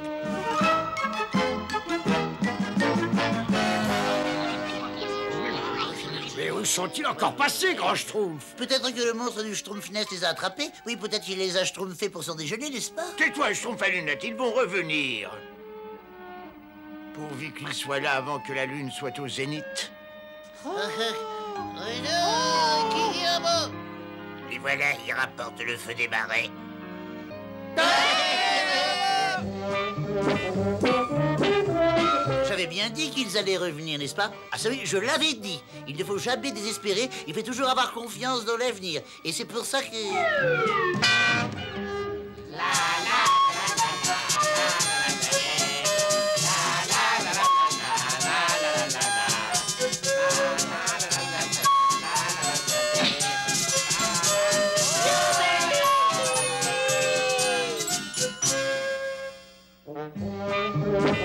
Mais où sont-ils encore passés, grand Schtroumpf? Peut-être que le monstre du Schtroumpfnest les a attrapés. Oui, peut-être qu'il les a schtroumpfés pour son déjeuner, n'est-ce pas? Tais-toi, Schtroumpf à lunettes, ils vont revenir. Pourvu qu'ils soient là avant que la lune soit au zénith. Et voilà, il rapporte le feu des marais. J'avais bien dit qu'ils allaient revenir, n'est-ce pas? Ah, ça oui, je l'avais dit. Il ne faut jamais désespérer, il faut toujours avoir confiance dans l'avenir. Et c'est pour ça que...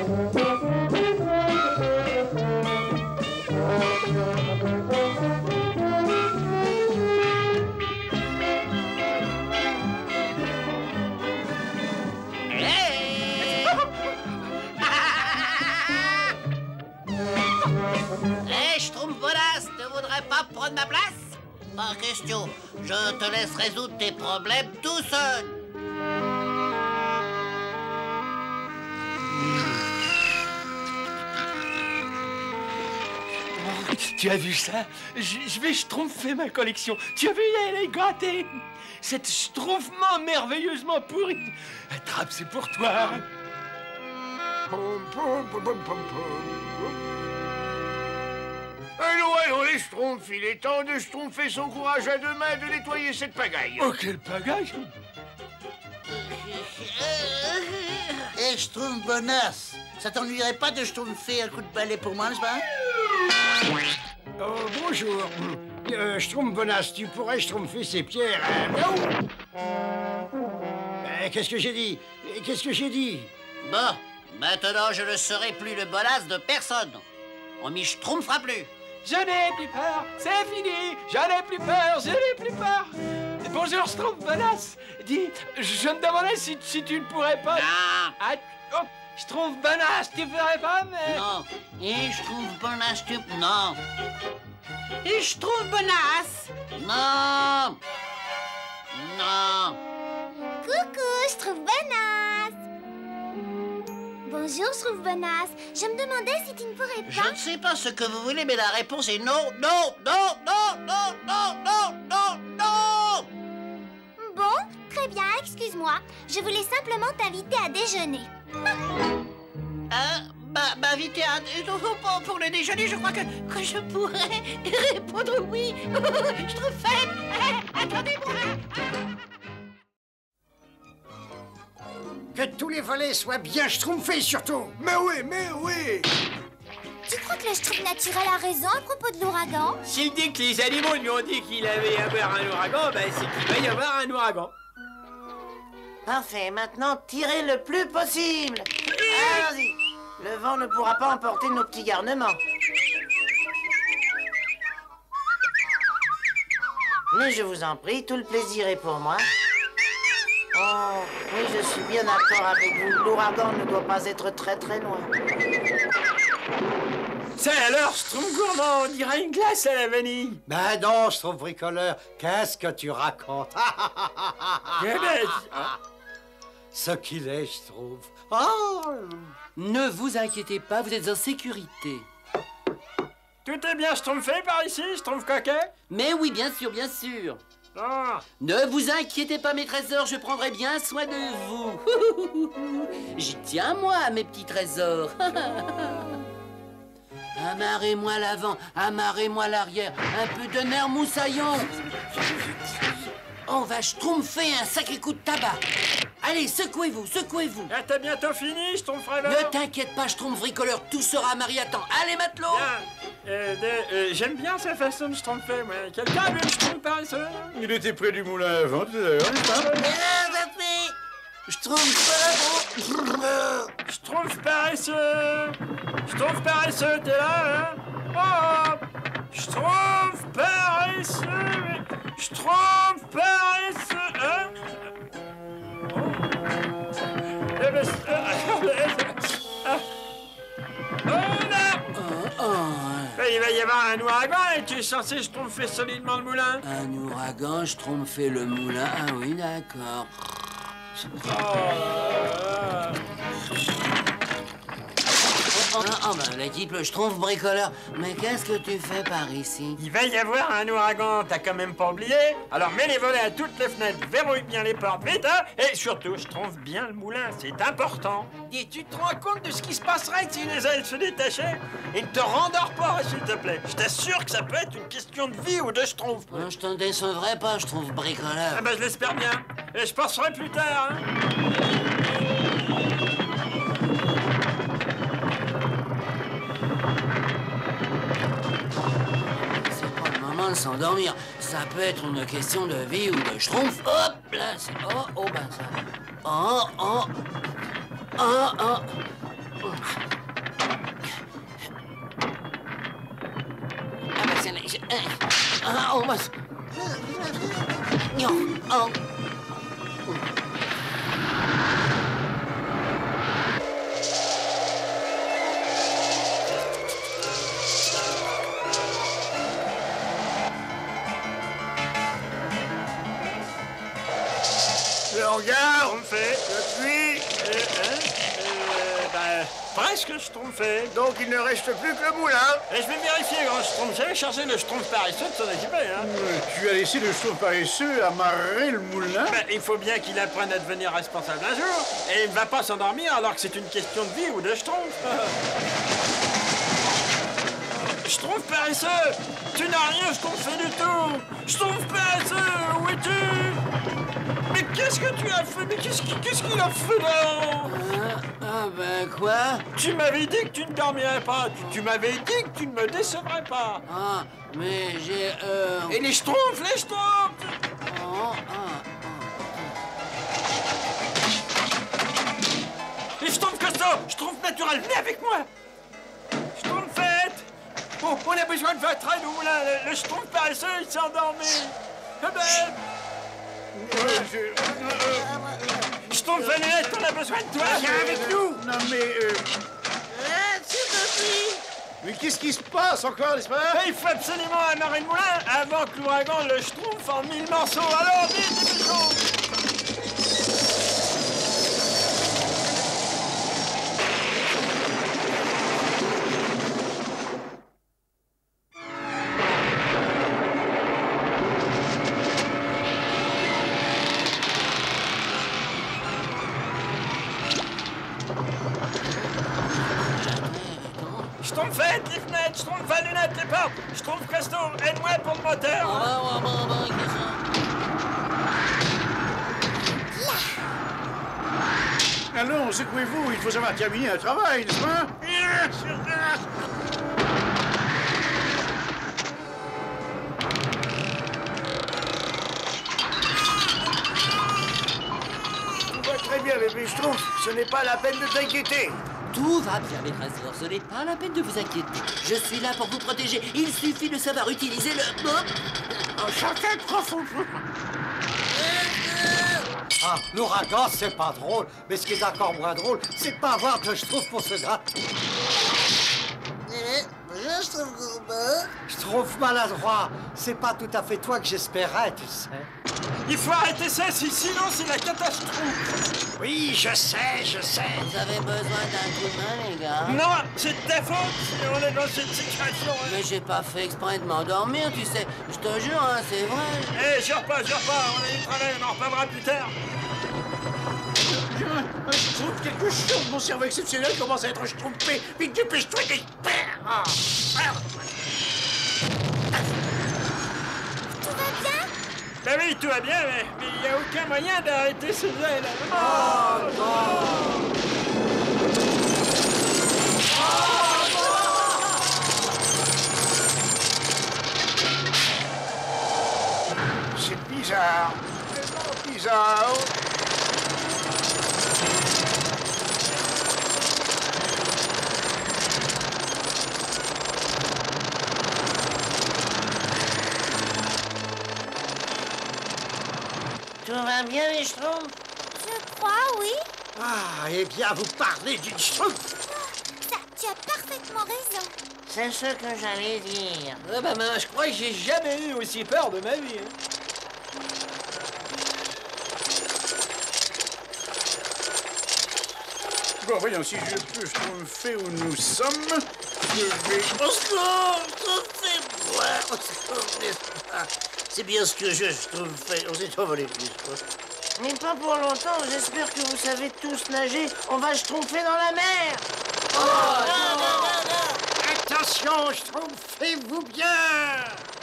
Hé, Schtroumpf Bonasse, ne voudrais pas prendre ma place? Pas question, je te laisse résoudre tes problèmes tout seul. Tu as vu ça? Je, je vais schtroumpfer ma collection. Tu as vu, elle est gâtée. Cette schtroumpfement merveilleusement pourri. Attrape, c'est pour toi. Allons, allons, les schtroumpfs, il est temps de schtroumpfer son courage à deux mains de nettoyer cette pagaille. Oh, quelle pagaille! Hé, Schtroumpf Bonasse, ça t'ennuierait pas de schtroumpfer un coup de balai pour moi, n'est-ce pas? Oh, bonjour. Euh, Schtroumpf Bonasse, tu pourrais schtroumpfer ces pierres. Hein? Euh, Qu'est-ce que j'ai dit? Qu'est-ce que j'ai dit? Bon, maintenant je ne serai plus le Bonasse de personne. On m'y schtroumpfera plus. Je n'ai plus peur, c'est fini. Je n'ai plus peur, je n'ai plus peur. Bonjour, Schtroumpf Bonasse. Dis, je me demandais si, si tu ne pourrais pas... Non. Ah, oh, Schtroumpf Bonasse, tu ferais pas, mais... Non. Et Schtroumpf Bonasse, tu... Non. Et Schtroumpf Bonasse. Non. Non. Coucou, Schtroumpf Bonasse. Bonjour, Schtroumpf Bonasse. Je me demandais si tu ne pourrais pas... Je ne sais pas ce que vous voulez, mais la réponse est non, non, non, non, non, non, non, non, non. Bon, très bien, excuse-moi. Je voulais simplement t'inviter à déjeuner. Hein? Bah, m'inviter à... Pour, pour le déjeuner, je crois que, que je pourrais répondre oui. Je trouve faible. Attendez-moi. Que tous les volets soient bien schtroumpfés, surtout. Mais oui, mais oui. Tu crois que le Schtroumpf naturel a raison à propos de l'ouragan? S'il dit que les animaux lui ont dit qu'il allait y avoir un ouragan, ben c'est qu'il va y avoir un ouragan. Parfait, maintenant tirez le plus possible. Allons-y. Le vent ne pourra pas emporter nos petits garnements. Mais je vous en prie, tout le plaisir est pour moi. Oh, oui, je suis bien d'accord avec vous. L'ouragan ne doit pas être très très loin. Ça alors, Schtroumpf gourmand, on dirait une glace à la vanille. Ben non, Schtroumpf bricoleur, qu'est-ce que tu racontes? Ce qu'il est, Schtroumpf. Oh. Ne vous inquiétez pas, vous êtes en sécurité. Tout est bien schtroumpfé par ici, Schtroumpf coquet? Mais oui, bien sûr, bien sûr. Ah. Ne vous inquiétez pas, mes trésors, je prendrai bien soin de vous. J'y tiens, moi, mes petits trésors. Amarrez-moi l'avant, amarrez-moi l'arrière, un peu de nerf moussaillon. On va schtroumpfer un sacré coup de tabac. Allez, secouez-vous, secouez-vous. Ah, t'as bientôt fini, Schtroumpf frère? Ne t'inquiète pas, Schtroumpf bricoleur, tout sera à Marie-Attend. Allez, matelot. Euh, euh, J'aime bien sa façon de schtroumpfer, moi. Quelqu'un a vu le Schtroumpf paresseux? Il était près du moulin à vent tout à l'heure, n'est-ce pas? Schtroumpf... Schtroumpf paresseux. Schtroumpf paresseux, t'es là, hein? Oh! Schtroumpf paresseux. Schtroumpf paresseux, hein? Oh. Eh ben... Oh là! Oh, oh. Il va y avoir un ouragan et tu es censé schtroumpfer solidement le moulin. Un ouragan, schtroumpfer le moulin. Ah oui, d'accord. Oh là là. Oh, oh ben, l'équipe, le Schtroumpf bricoleur. Mais qu'est-ce que tu fais par ici? Il va y avoir un ouragan, t'as quand même pas oublié? Alors mets les volets à toutes les fenêtres, verrouille bien les portes, vite, hein? Et surtout, schtroumpfe bien le moulin, c'est important. Et tu te rends compte de ce qui se passerait si les ailes se détachaient? Et ne te rendors pas, s'il te plaît. Je t'assure que ça peut être une question de vie ou de schtroumpf. Non, je t'en décevrai pas, Schtroumpf bricoleur. Ah ben, je l'espère bien. Et je penserai plus tard, hein? De s'endormir. Ça peut être une question de vie ou de schtroumpf. Hop là, c'est... Oh, oh, ben ça... Oh, oh... Oh, oh... Ah bah c'est là. je- Ah, oh, bah, c'est- Non, oh. Le hangar, On fait. depuis... Euh, hein, euh, ben, presque Schtroumpfé. Donc il ne reste plus que le moulin. Et je vais vérifier, grand Schtroumpf. J'avais chargé le Schtroumpf paresseux de s'en occuper, hein. Euh, Tu as laissé le Schtroumpf paresseux amarrer le moulin? Ben, il faut bien qu'il apprenne à devenir responsable un jour. Et il ne va pas s'endormir alors que c'est une question de vie ou de Schtroumpf. Schtroumpf paresseux, tu n'as rien Schtroumpfé du tout. Schtroumpf paresseux, où es-tu? Mais qu'est-ce que tu as fait? Mais qu'est-ce qu'il qu'est-ce qu'il a fait là? Ah, ah ben quoi? Tu m'avais dit que tu ne dormirais pas. Tu, tu m'avais dit que tu ne me décevrais pas. Ah, mais j'ai... Euh... Et les Schtroumpfs, les Schtroumpfs! Oh, ah, Les Schtroumpfs costauds, Schtroumpfs naturels, venez avec moi! Schtroumpfette! Oh, on a besoin de votre aide au moulin. Le, le Schtroumpf paresseux, il s'est endormi. Ah ben... Euh, je- euh, euh, Schtroumpf Vanillette, on a besoin de toi. Viens avec nous. Non mais... euh, Mais qu'est-ce qui se passe encore, n'est-ce pas? Il faut absolument amarrer le moulin avant que l'ouragan le Schtroumpf en mille morceaux. Alors, vite, dépêchons. Schtroumpfette, les fenêtres, Schtroumpf à lunettes, les portes, Schtroumpf costaud, aide-moi pour le moteur. Allons, secouez-vous, il faut savoir terminer un travail, n'est-ce pas? Tout va très bien, bébé Schtroumpf. Ce n'est pas la peine de t'inquiéter. tout va bien, mes trésors. Ce n'est pas la peine de vous inquiéter. Je suis là pour vous protéger. Il suffit de savoir utiliser le... Chacun profond. Ah, l'ouragan, c'est pas drôle. Mais ce qui est encore moins drôle, c'est pas voir que je trouve pour ce gars. Bonjour, je trouve gourmand. Je trouve maladroit. C'est pas tout à fait toi que j'espérais, tu sais. Il faut arrêter ça, si- sinon c'est la catastrophe. Oui, je sais, je sais. Vous avez besoin d'un coup de main, les gars? Non, c'est de ta faute si on est dans cette situation. Hein. Mais j'ai pas fait exprès de m'endormir, tu sais. Je te jure, hein, c'est vrai. Eh, jure pas, jure pas, on a du travail, on en reparlera plus tard. Je trouve quelque chose, mon cerveau exceptionnel commence à être schtroumpé. Vite, dépêche-toi, j'espère. Ah. Tout va bien? Ben oui, tout va bien, mais il n'y a aucun moyen d'arrêter ce zèle. Oh non! C'est bizarre. Vraiment bizarre. Tout va bien, les schtroumpfs? Je crois, oui. Ah, eh bien, vous parlez d'une schtroumpf. Ça, tu as parfaitement raison. C'est ce que j'allais dire. Ah bah, ben, je crois que j'ai jamais eu aussi peur de ma vie. Hein. Bon, voyons, si je peux schtroumpfer où nous sommes, je vais... Au secours, schtroumpfez-moi, au secours, n'est-ce pas? C'est bien ce que je schtroumpfais. On s'est envolé plus, quoi. Mais pas pour longtemps, j'espère que vous savez tous nager. On va schtroumpfer dans la mer. Oh, non, non, non, non. Attention, schtroumpfez-vous bien.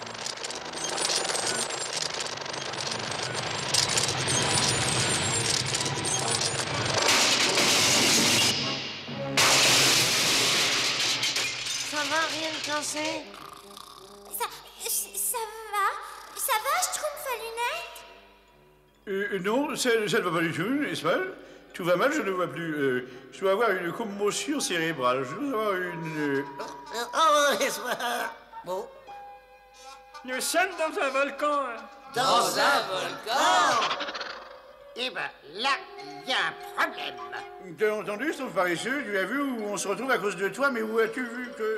Ça va, rien de cassé? Ça, ça va? Ça va, Schtroumpf à lunettes? Euh, non, ça, ça ne va pas du tout, n'est-ce pas? Tout va mal, je ne vois plus. Euh, je dois avoir une commotion cérébrale. Je dois avoir une... Oh, oh, laisse-moi. Bon. Nous sommes dans un volcan. Dans, dans un volcan? Eh ben, là, il y a un problème. T'as entendu, Schtroumpf paresseux? Tu as vu où on se retrouve à cause de toi, mais où as-tu vu que...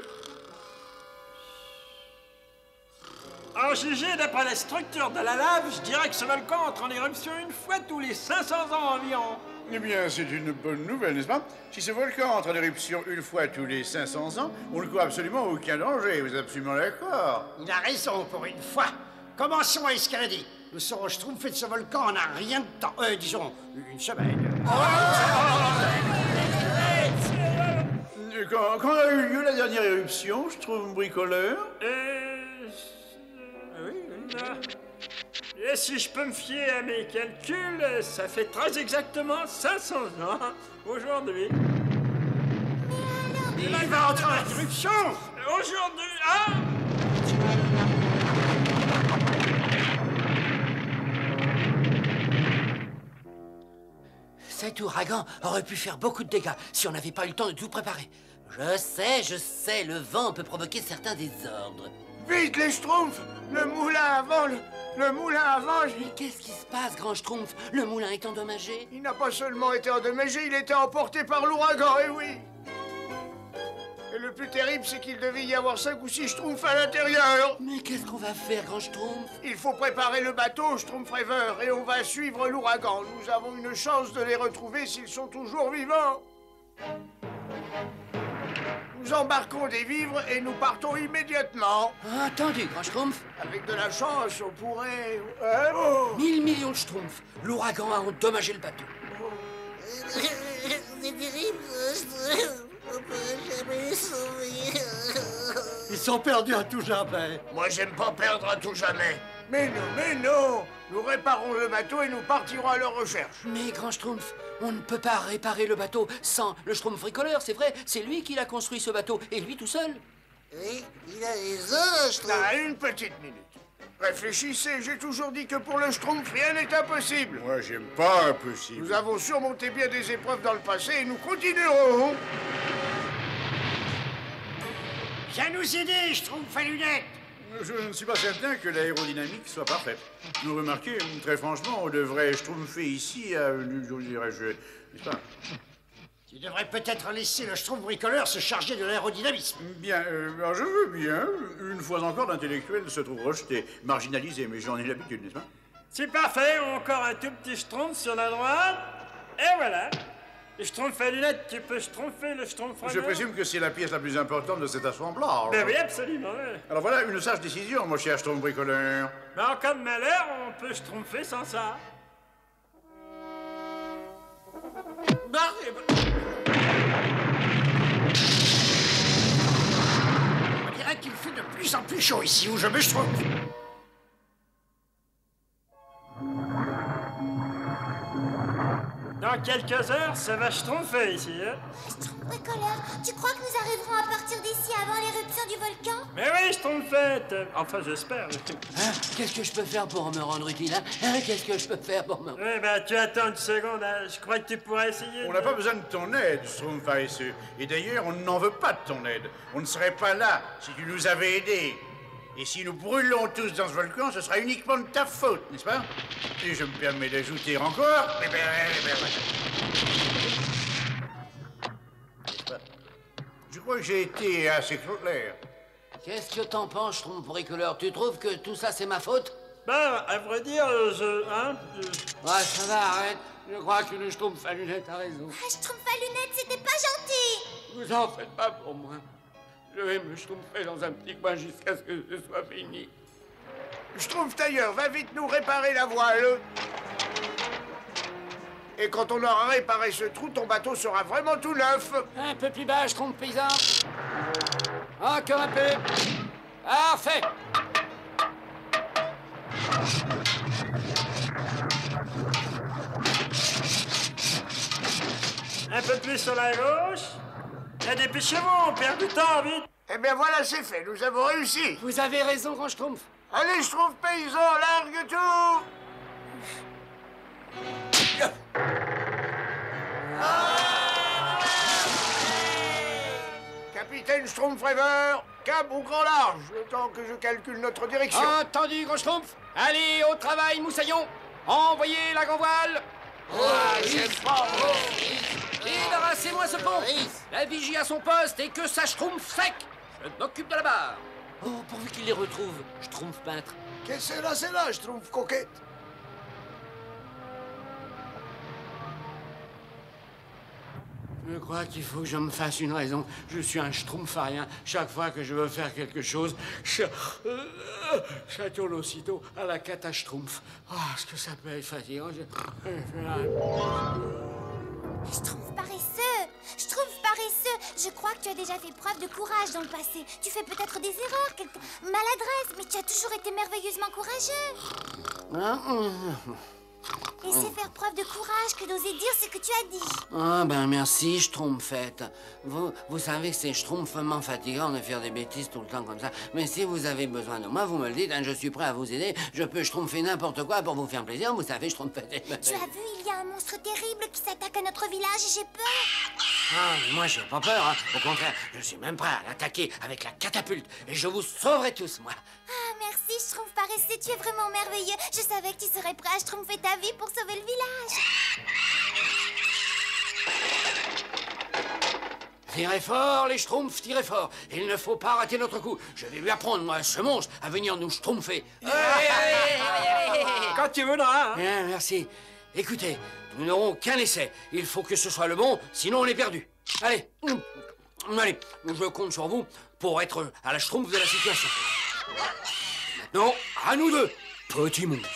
En jugé d'après la structure de la lave, je dirais que ce volcan entre en éruption une fois tous les cinq cents ans environ. Eh bien, c'est une bonne nouvelle, n'est-ce pas? Si ce volcan entre en éruption une fois tous les cinq cents ans, on ne court absolument aucun danger. Vous êtes absolument d'accord? Il a raison, pour une fois. Commençons à escalader. Nous serons schtroumpfés de ce volcan en un rien de temps. Euh, disons, une semaine. Oh quand, quand a eu lieu la dernière éruption, je trouve bricoleur? Euh... Oui, oui. Ah. Et si je peux me fier à mes calculs, ça fait très exactement cinq cents ans aujourd'hui. Mais alors... Il va entrer en éruption! Aujourd'hui, hein? Cet ouragan aurait pu faire beaucoup de dégâts si on n'avait pas eu le temps de tout préparer. Je sais, je sais, le vent peut provoquer certains désordres. Vite, les Schtroumpfs! Le moulin avant, le, le moulin avant... Mais qu'est-ce qui se passe, grand Schtroumpf? Le moulin est endommagé? Il n'a pas seulement été endommagé, il était emporté par l'ouragan, eh oui! Et le plus terrible, c'est qu'il devait y avoir cinq ou six Schtroumpfs à l'intérieur. Mais qu'est-ce qu'on va faire, grand Schtroumpf? Il faut préparer le bateau, Schtroumpf Rêveur, et on va suivre l'ouragan. Nous avons une chance de les retrouver s'ils sont toujours vivants. Nous embarquons des vivres et nous partons immédiatement. Entendu, grand Schtroumpf. Avec de la chance, on pourrait... Hein, oh. Mille millions de Schtroumpfs. L'ouragan a endommagé le bateau. C'est terrible, on peut jamais les sauver. Ils sont perdus à tout jamais. Moi, j'aime pas perdre à tout jamais. Mais non, mais non. Nous réparons le bateau et nous partirons à leur recherche. Mais, grand Schtroumpf, on ne peut pas réparer le bateau sans le Schtroumpf bricoleur, c'est vrai. C'est lui qui l'a construit, ce bateau, et lui tout seul. Oui, il a raison, Schtroumpf. Ah, une petite minute. Réfléchissez, j'ai toujours dit que pour le Schtroumpf, rien n'est impossible. Moi, j'aime pas impossible. Nous avons surmonté bien des épreuves dans le passé et nous continuerons. Viens nous aider, Schtroumpf à lunettes. Je ne suis pas certain que l'aérodynamique soit parfaite. Vous remarquez, très franchement, on devrait schtroumpfer ici à... Je dirais-je... N'est-ce pas? Tu devrais peut-être laisser le Schtroumpf bricoleur se charger de l'aérodynamisme. Bien, euh, alors je veux bien. Une fois encore, l'intellectuel se trouve rejeté, marginalisé, mais j'en ai l'habitude, n'est-ce pas? C'est parfait, encore un tout petit Schtroumpf sur la droite. Et voilà. Le Schtroumpf à lunettes, tu peux schtroumpfer le Schtroumpf à Je présume que c'est la pièce la plus importante de cet assemblage. Ben oui, absolument. Oui. Alors voilà une sage décision, mon cher Schtroumpf bricoleur. Mais en cas de malheur, on peut schtroumpfer sans ça. Non, on dirait qu'il fait de plus en plus chaud ici où je me schtroumpfe. Dans quelques heures, ça va schtroumpfer ici, hein? Schtroumpf bricoleur, tu crois que nous arriverons à partir d'ici avant l'éruption du volcan? Mais oui, schtroumpfette. Enfin, j'espère. Hein? Qu'est-ce que je peux faire pour me rendre utile, hein? Hein? Qu'est-ce que je peux faire pour me... Oui, ben, tu attends une seconde, hein. Je crois que tu pourrais essayer. On n'a pas besoin de ton aide, Schtroumpf paresseux. Et d'ailleurs, on n'en veut pas de ton aide. On ne serait pas là si tu nous avais aidés. Et si nous brûlons tous dans ce volcan, ce sera uniquement de ta faute, n'est-ce pas? Et je me permets d'ajouter encore... Je crois que j'ai été assez clair. Qu'est-ce que t'en penses, Schtroumpf bricoleur? Tu trouves que tout ça, c'est ma faute? Ben, à vrai dire, je... Hein, je... Ouais, ça va, arrête. Je crois que le Schtroumpf à lunettes a raison. Ah, Schtroumpf à lunettes, c'était pas gentil. Vous en faites pas pour moi. Je vais me schtroumpfer dans un petit coin jusqu'à ce que ce soit fini. Schtroumpf tailleur, va vite nous réparer la voile. Et quand on aura réparé ce trou, ton bateau sera vraiment tout neuf. Un peu plus bas, Schtroumpf paysan. Encore un peu. Parfait. Un peu plus sur la gauche. Et dépêchez-vous, on perd du temps, vite. Eh bien voilà, c'est fait, nous avons réussi. Vous avez raison, grand Schtroumpf. Allez, Schtroumpf paysan, largue tout. Capitaine Schtroumpfrever, cap au grand large, le temps que je calcule notre direction. Entendu, Gros Schtroumpf. Allez, au travail, Moussaillon. Envoyez la grand voile. Oh, j'aime pas. Débarrassez-moi ce pont. La vigie à son poste et que ça schtroumpf sec. Je m'occupe de la barre. Oh, pourvu qu'il les retrouve, Schtroumpf peintre. Qu'est-ce que c'est là, c'est là, Schtroumpf coquette. Je crois qu'il faut que je me fasse une raison. Je suis un schtroumpfarien. Chaque fois que je veux faire quelque chose, je, ça tourne aussitôt à la catastrophe. Ah, oh, est-ce que ça peut être fatigant? Je... Schtroumpf paresseux! Schtroumpf paresseux! Je crois que tu as déjà fait preuve de courage dans le passé. Tu fais peut-être des erreurs, quelques maladresses, mais tu as toujours été merveilleusement courageux. Et c'est faire preuve de courage que d'oser dire ce que tu as dit. Ah ben merci, Schtroumpfette. Vous, vous savez que c'est schtroumpfement fatigant de faire des bêtises tout le temps comme ça. Mais si vous avez besoin de moi, vous me le dites, hein, je suis prêt à vous aider. Je peux schtroumpfer n'importe quoi pour vous faire plaisir, vous savez, Schtroumpfette. Tu as vu, il y a un monstre terrible qui s'attaque à notre village et j'ai peur. Ah, mais moi j'ai pas peur, hein. Au contraire, je suis même prêt à l'attaquer avec la catapulte. Et je vous sauverai tous, moi. Ah, merci, Schtroumpf paresseux, tu es vraiment merveilleux. Je savais que tu serais prêt à schtroumpfer ta vie pour sauver le village. Tirez fort, les schtroumpfs, tirez fort. Il ne faut pas rater notre coup. Je vais lui apprendre, moi, ce monstre, à venir nous schtroumpfer. Quand tu voudras, hein. Bien, merci. Écoutez, nous n'aurons qu'un essai. Il faut que ce soit le bon, sinon on est perdu. Allez, allez, je compte sur vous pour être à la schtroumpf de la situation. Maintenant, à nous deux, petit monstre.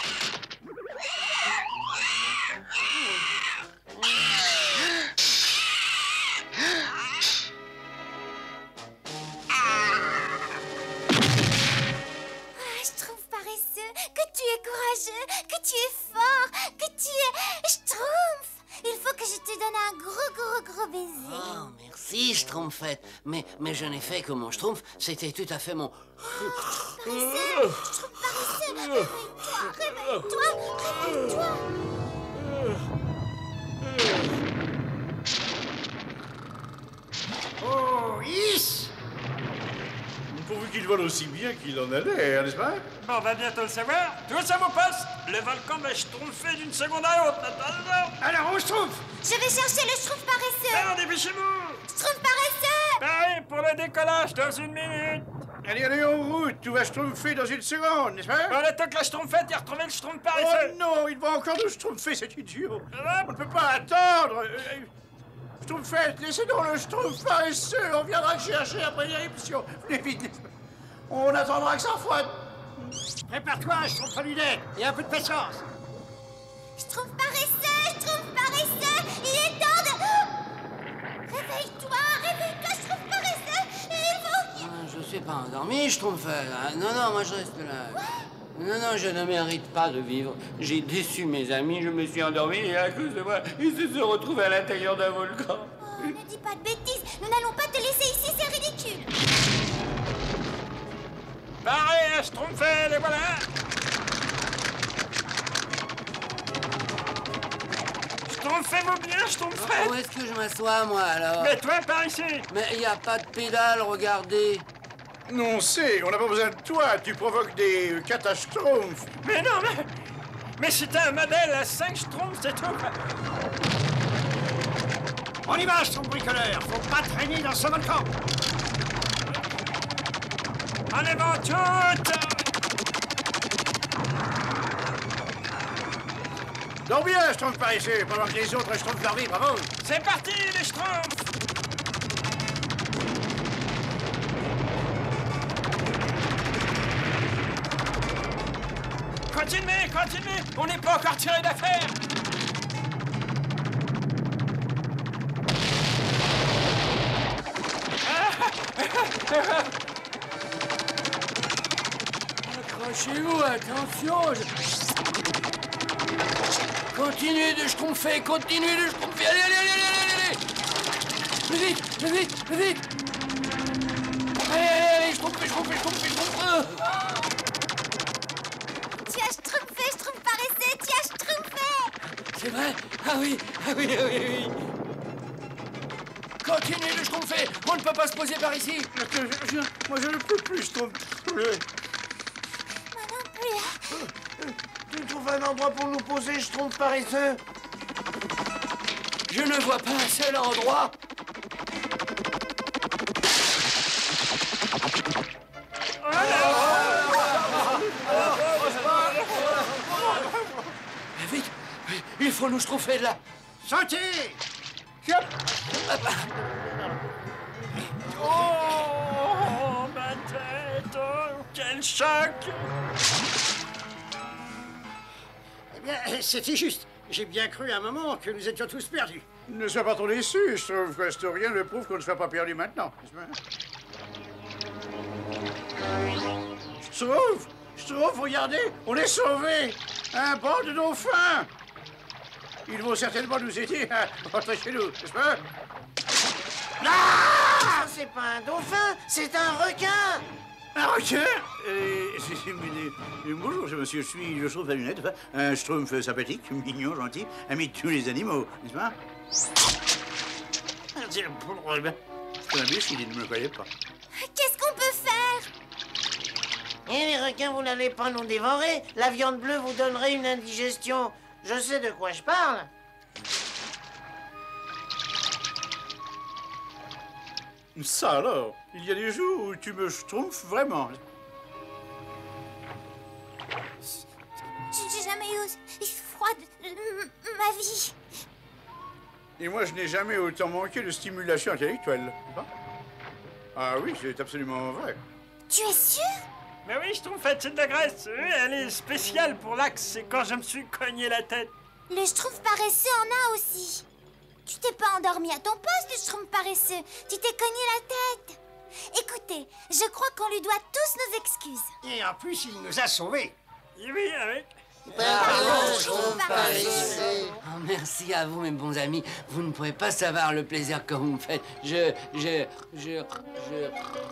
Que tu es fort, que tu es Schtroumpf. Il faut que je te donne un gros, gros, gros baiser. Oh, merci, Schtroumpfette. Mais, mais je n'ai fait que mon Schtroumpf, c'était tout à fait mon... Schtroumpf paresseux, Schtroumpf paresseux, réveille-toi, réveille-toi, réveille-toi. Oh, is! Pourvu qu'il vole aussi bien qu'il en a l'air, n'est-ce pas? Bon, on va bientôt le savoir. Tous à vos postes. Le volcan va schtroumpfer d'une seconde à l'autre. Alors, on schtroumpf. Je vais chercher le Schtroumpf paresseux. Alors, dépêchez-vous. Schtroumpf paresseux. Pareil pour le décollage dans une minute. Allez, allez, en route. Tout va schtroumpfer dans une seconde, n'est-ce pas? On attend que la schtroumpfette ait retrouvé le schtroumpf paresseux. Oh non, il va encore nous schtroumpfer, cet idiot. On ne peut pas attendre. Schtroumpfette, laissez donc le schtroumpf paresseux. On viendra le chercher après l'éruption. Venez vite. On attendra que ça frotte. Prépare-toi, Schtroumpf lunettes. Il y a un peu de patience. Schtroumpf paresseux, Schtroumpf paresseux. Il est temps de... Réveille-toi, réveille-toi, Schtroumpf paresseux. Il faut... Je suis pas endormi, Schtroumpfette. Non, non, moi je reste là. Non, non, je ne mérite pas de vivre. J'ai déçu mes amis, je me suis endormi et à cause de moi, ils se sont retrouvés à l'intérieur d'un volcan. Oh, ne dis pas de bêtises. Nous n'allons pas te laisser ici, c'est ridicule. Pareil à schtroumpfer, les voilà. Schtroumpfez-vous bien, schtroumpfez. Où est-ce que je m'assois, moi, alors? Mets-toi par ici. Mais il n'y a pas de pédale, regardez. Non, c'est, on n'a pas besoin de toi, tu provoques des catastrophes. Mais non, mais... Mais c'était un modèle à cinq schtroumpfs, c'est tout. On y va, Schtroumpf bricoleur. Faut pas traîner dans ce volcan. En avant toutes. Donc bien, Schtroumpf paresseux, pendant que les autres schtroumpfent leur vie, bravo. C'est parti, les schtroumpfs. Continuez, continuez. On n'est pas encore tiré d'affaire. Accrochez-vous, attention. Je... Continuez de schtroumpfer, continuez de schtroumpfer. Allez, allez, allez, allez, allez. Plus vite, plus vite, plus vite. Allez, allez, allez, schtroumpfez, schtroumpfez, schtroumpfez, schtroumpfez. Tu as schtroumpfé, Schtroumpf paresseux, tu as schtroumpfé. C'est vrai? Ah oui, Ah oui, oui, oui. Continue le schtroumpfer. On ne peut pas se poser par ici. Je, je, moi, je ne peux plus, schtroumpf. Moi non plus. Tu trouves un endroit pour nous poser, schtroumpf paresseux? Je ne vois pas un seul endroit. Vite, il faut nous schtroumpfer de là. Sautez! Oh, ma tête! Oh, quel choc! Eh bien, c'était juste. J'ai bien cru à un moment que nous étions tous perdus. Ne sois pas trop déçu, je trouve que rien ne prouve qu'on ne soit pas perdu maintenant. Je trouve, je trouve, regardez, on est sauvés. Un banc de dauphins. Ils vont certainement nous aider à rentrer chez nous, n'est-ce pas? Ah! Ça, c'est pas un dauphin, c'est un requin! Un requin? euh, Bonjour, monsieur, je suis le schtroumpf à lunettes, un schtroumpf sympathique, mignon, gentil, ami de tous les animaux, n'est-ce pas? C'est un imbécile, il ne me croyait pas. Qu'est-ce qu'on peut faire? Eh, les requins, vous n'allez pas nous dévorer. La viande bleue vous donnerait une indigestion. Je sais de quoi je parle. Ça alors, il y a des jours où tu me schtroumpfes vraiment. J'ai jamais eu aussi froid de ma vie. Et moi, je n'ai jamais autant manqué de stimulation intellectuelle. Ah oui, c'est absolument vrai. Tu es sûr? Mais oui, Schtroumpfette, c'est de la graisse. Oui, elle est spéciale pour l'axe. C'est quand je me suis cogné la tête. Le schtroumpf paresseux en a aussi. Tu t'es pas endormi à ton poste, le schtroumpf paresseux. Tu t'es cogné la tête. Écoutez, je crois qu'on lui doit tous nos excuses. Et en plus, il nous a sauvés. Oui, oui, oui. Pardon, schtroumpf paresseux. Oh, merci à vous, mes bons amis. Vous ne pouvez pas savoir le plaisir que vous me faites. Je... je... je... je...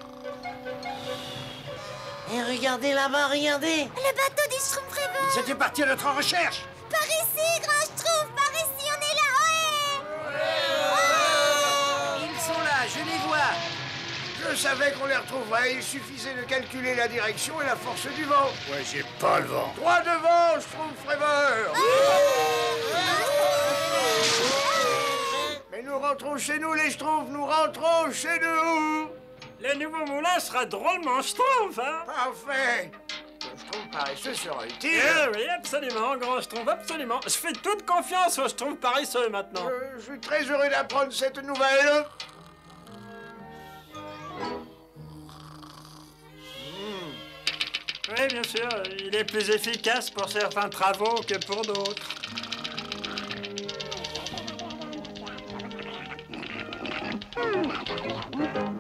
Et regardez là-bas, regardez. Le bateau des schtroumpfs rêveurs. Ils étaient partis à notre recherche. Par ici, grand schtroumpf, par ici, on est là, ouais. Ils sont là, je les vois. Je savais qu'on les retrouverait. Il suffisait de calculer la direction et la force du vent. Ouais, j'ai pas le vent. Droit devant, schtroumpf rêveur. Mais nous rentrons chez nous, les schtroumpfs, nous rentrons chez nous. Le nouveau moulin sera drôlement schtroumpf, hein? Parfait. Le schtroumpf paresseux sera utile. Eh oui, absolument, grand schtroumpf, absolument. Je fais toute confiance au schtroumpf paresseux maintenant. Euh, je suis très heureux d'apprendre cette nouvelle. Oui, bien sûr, il est plus efficace pour certains travaux que pour d'autres. Mmh.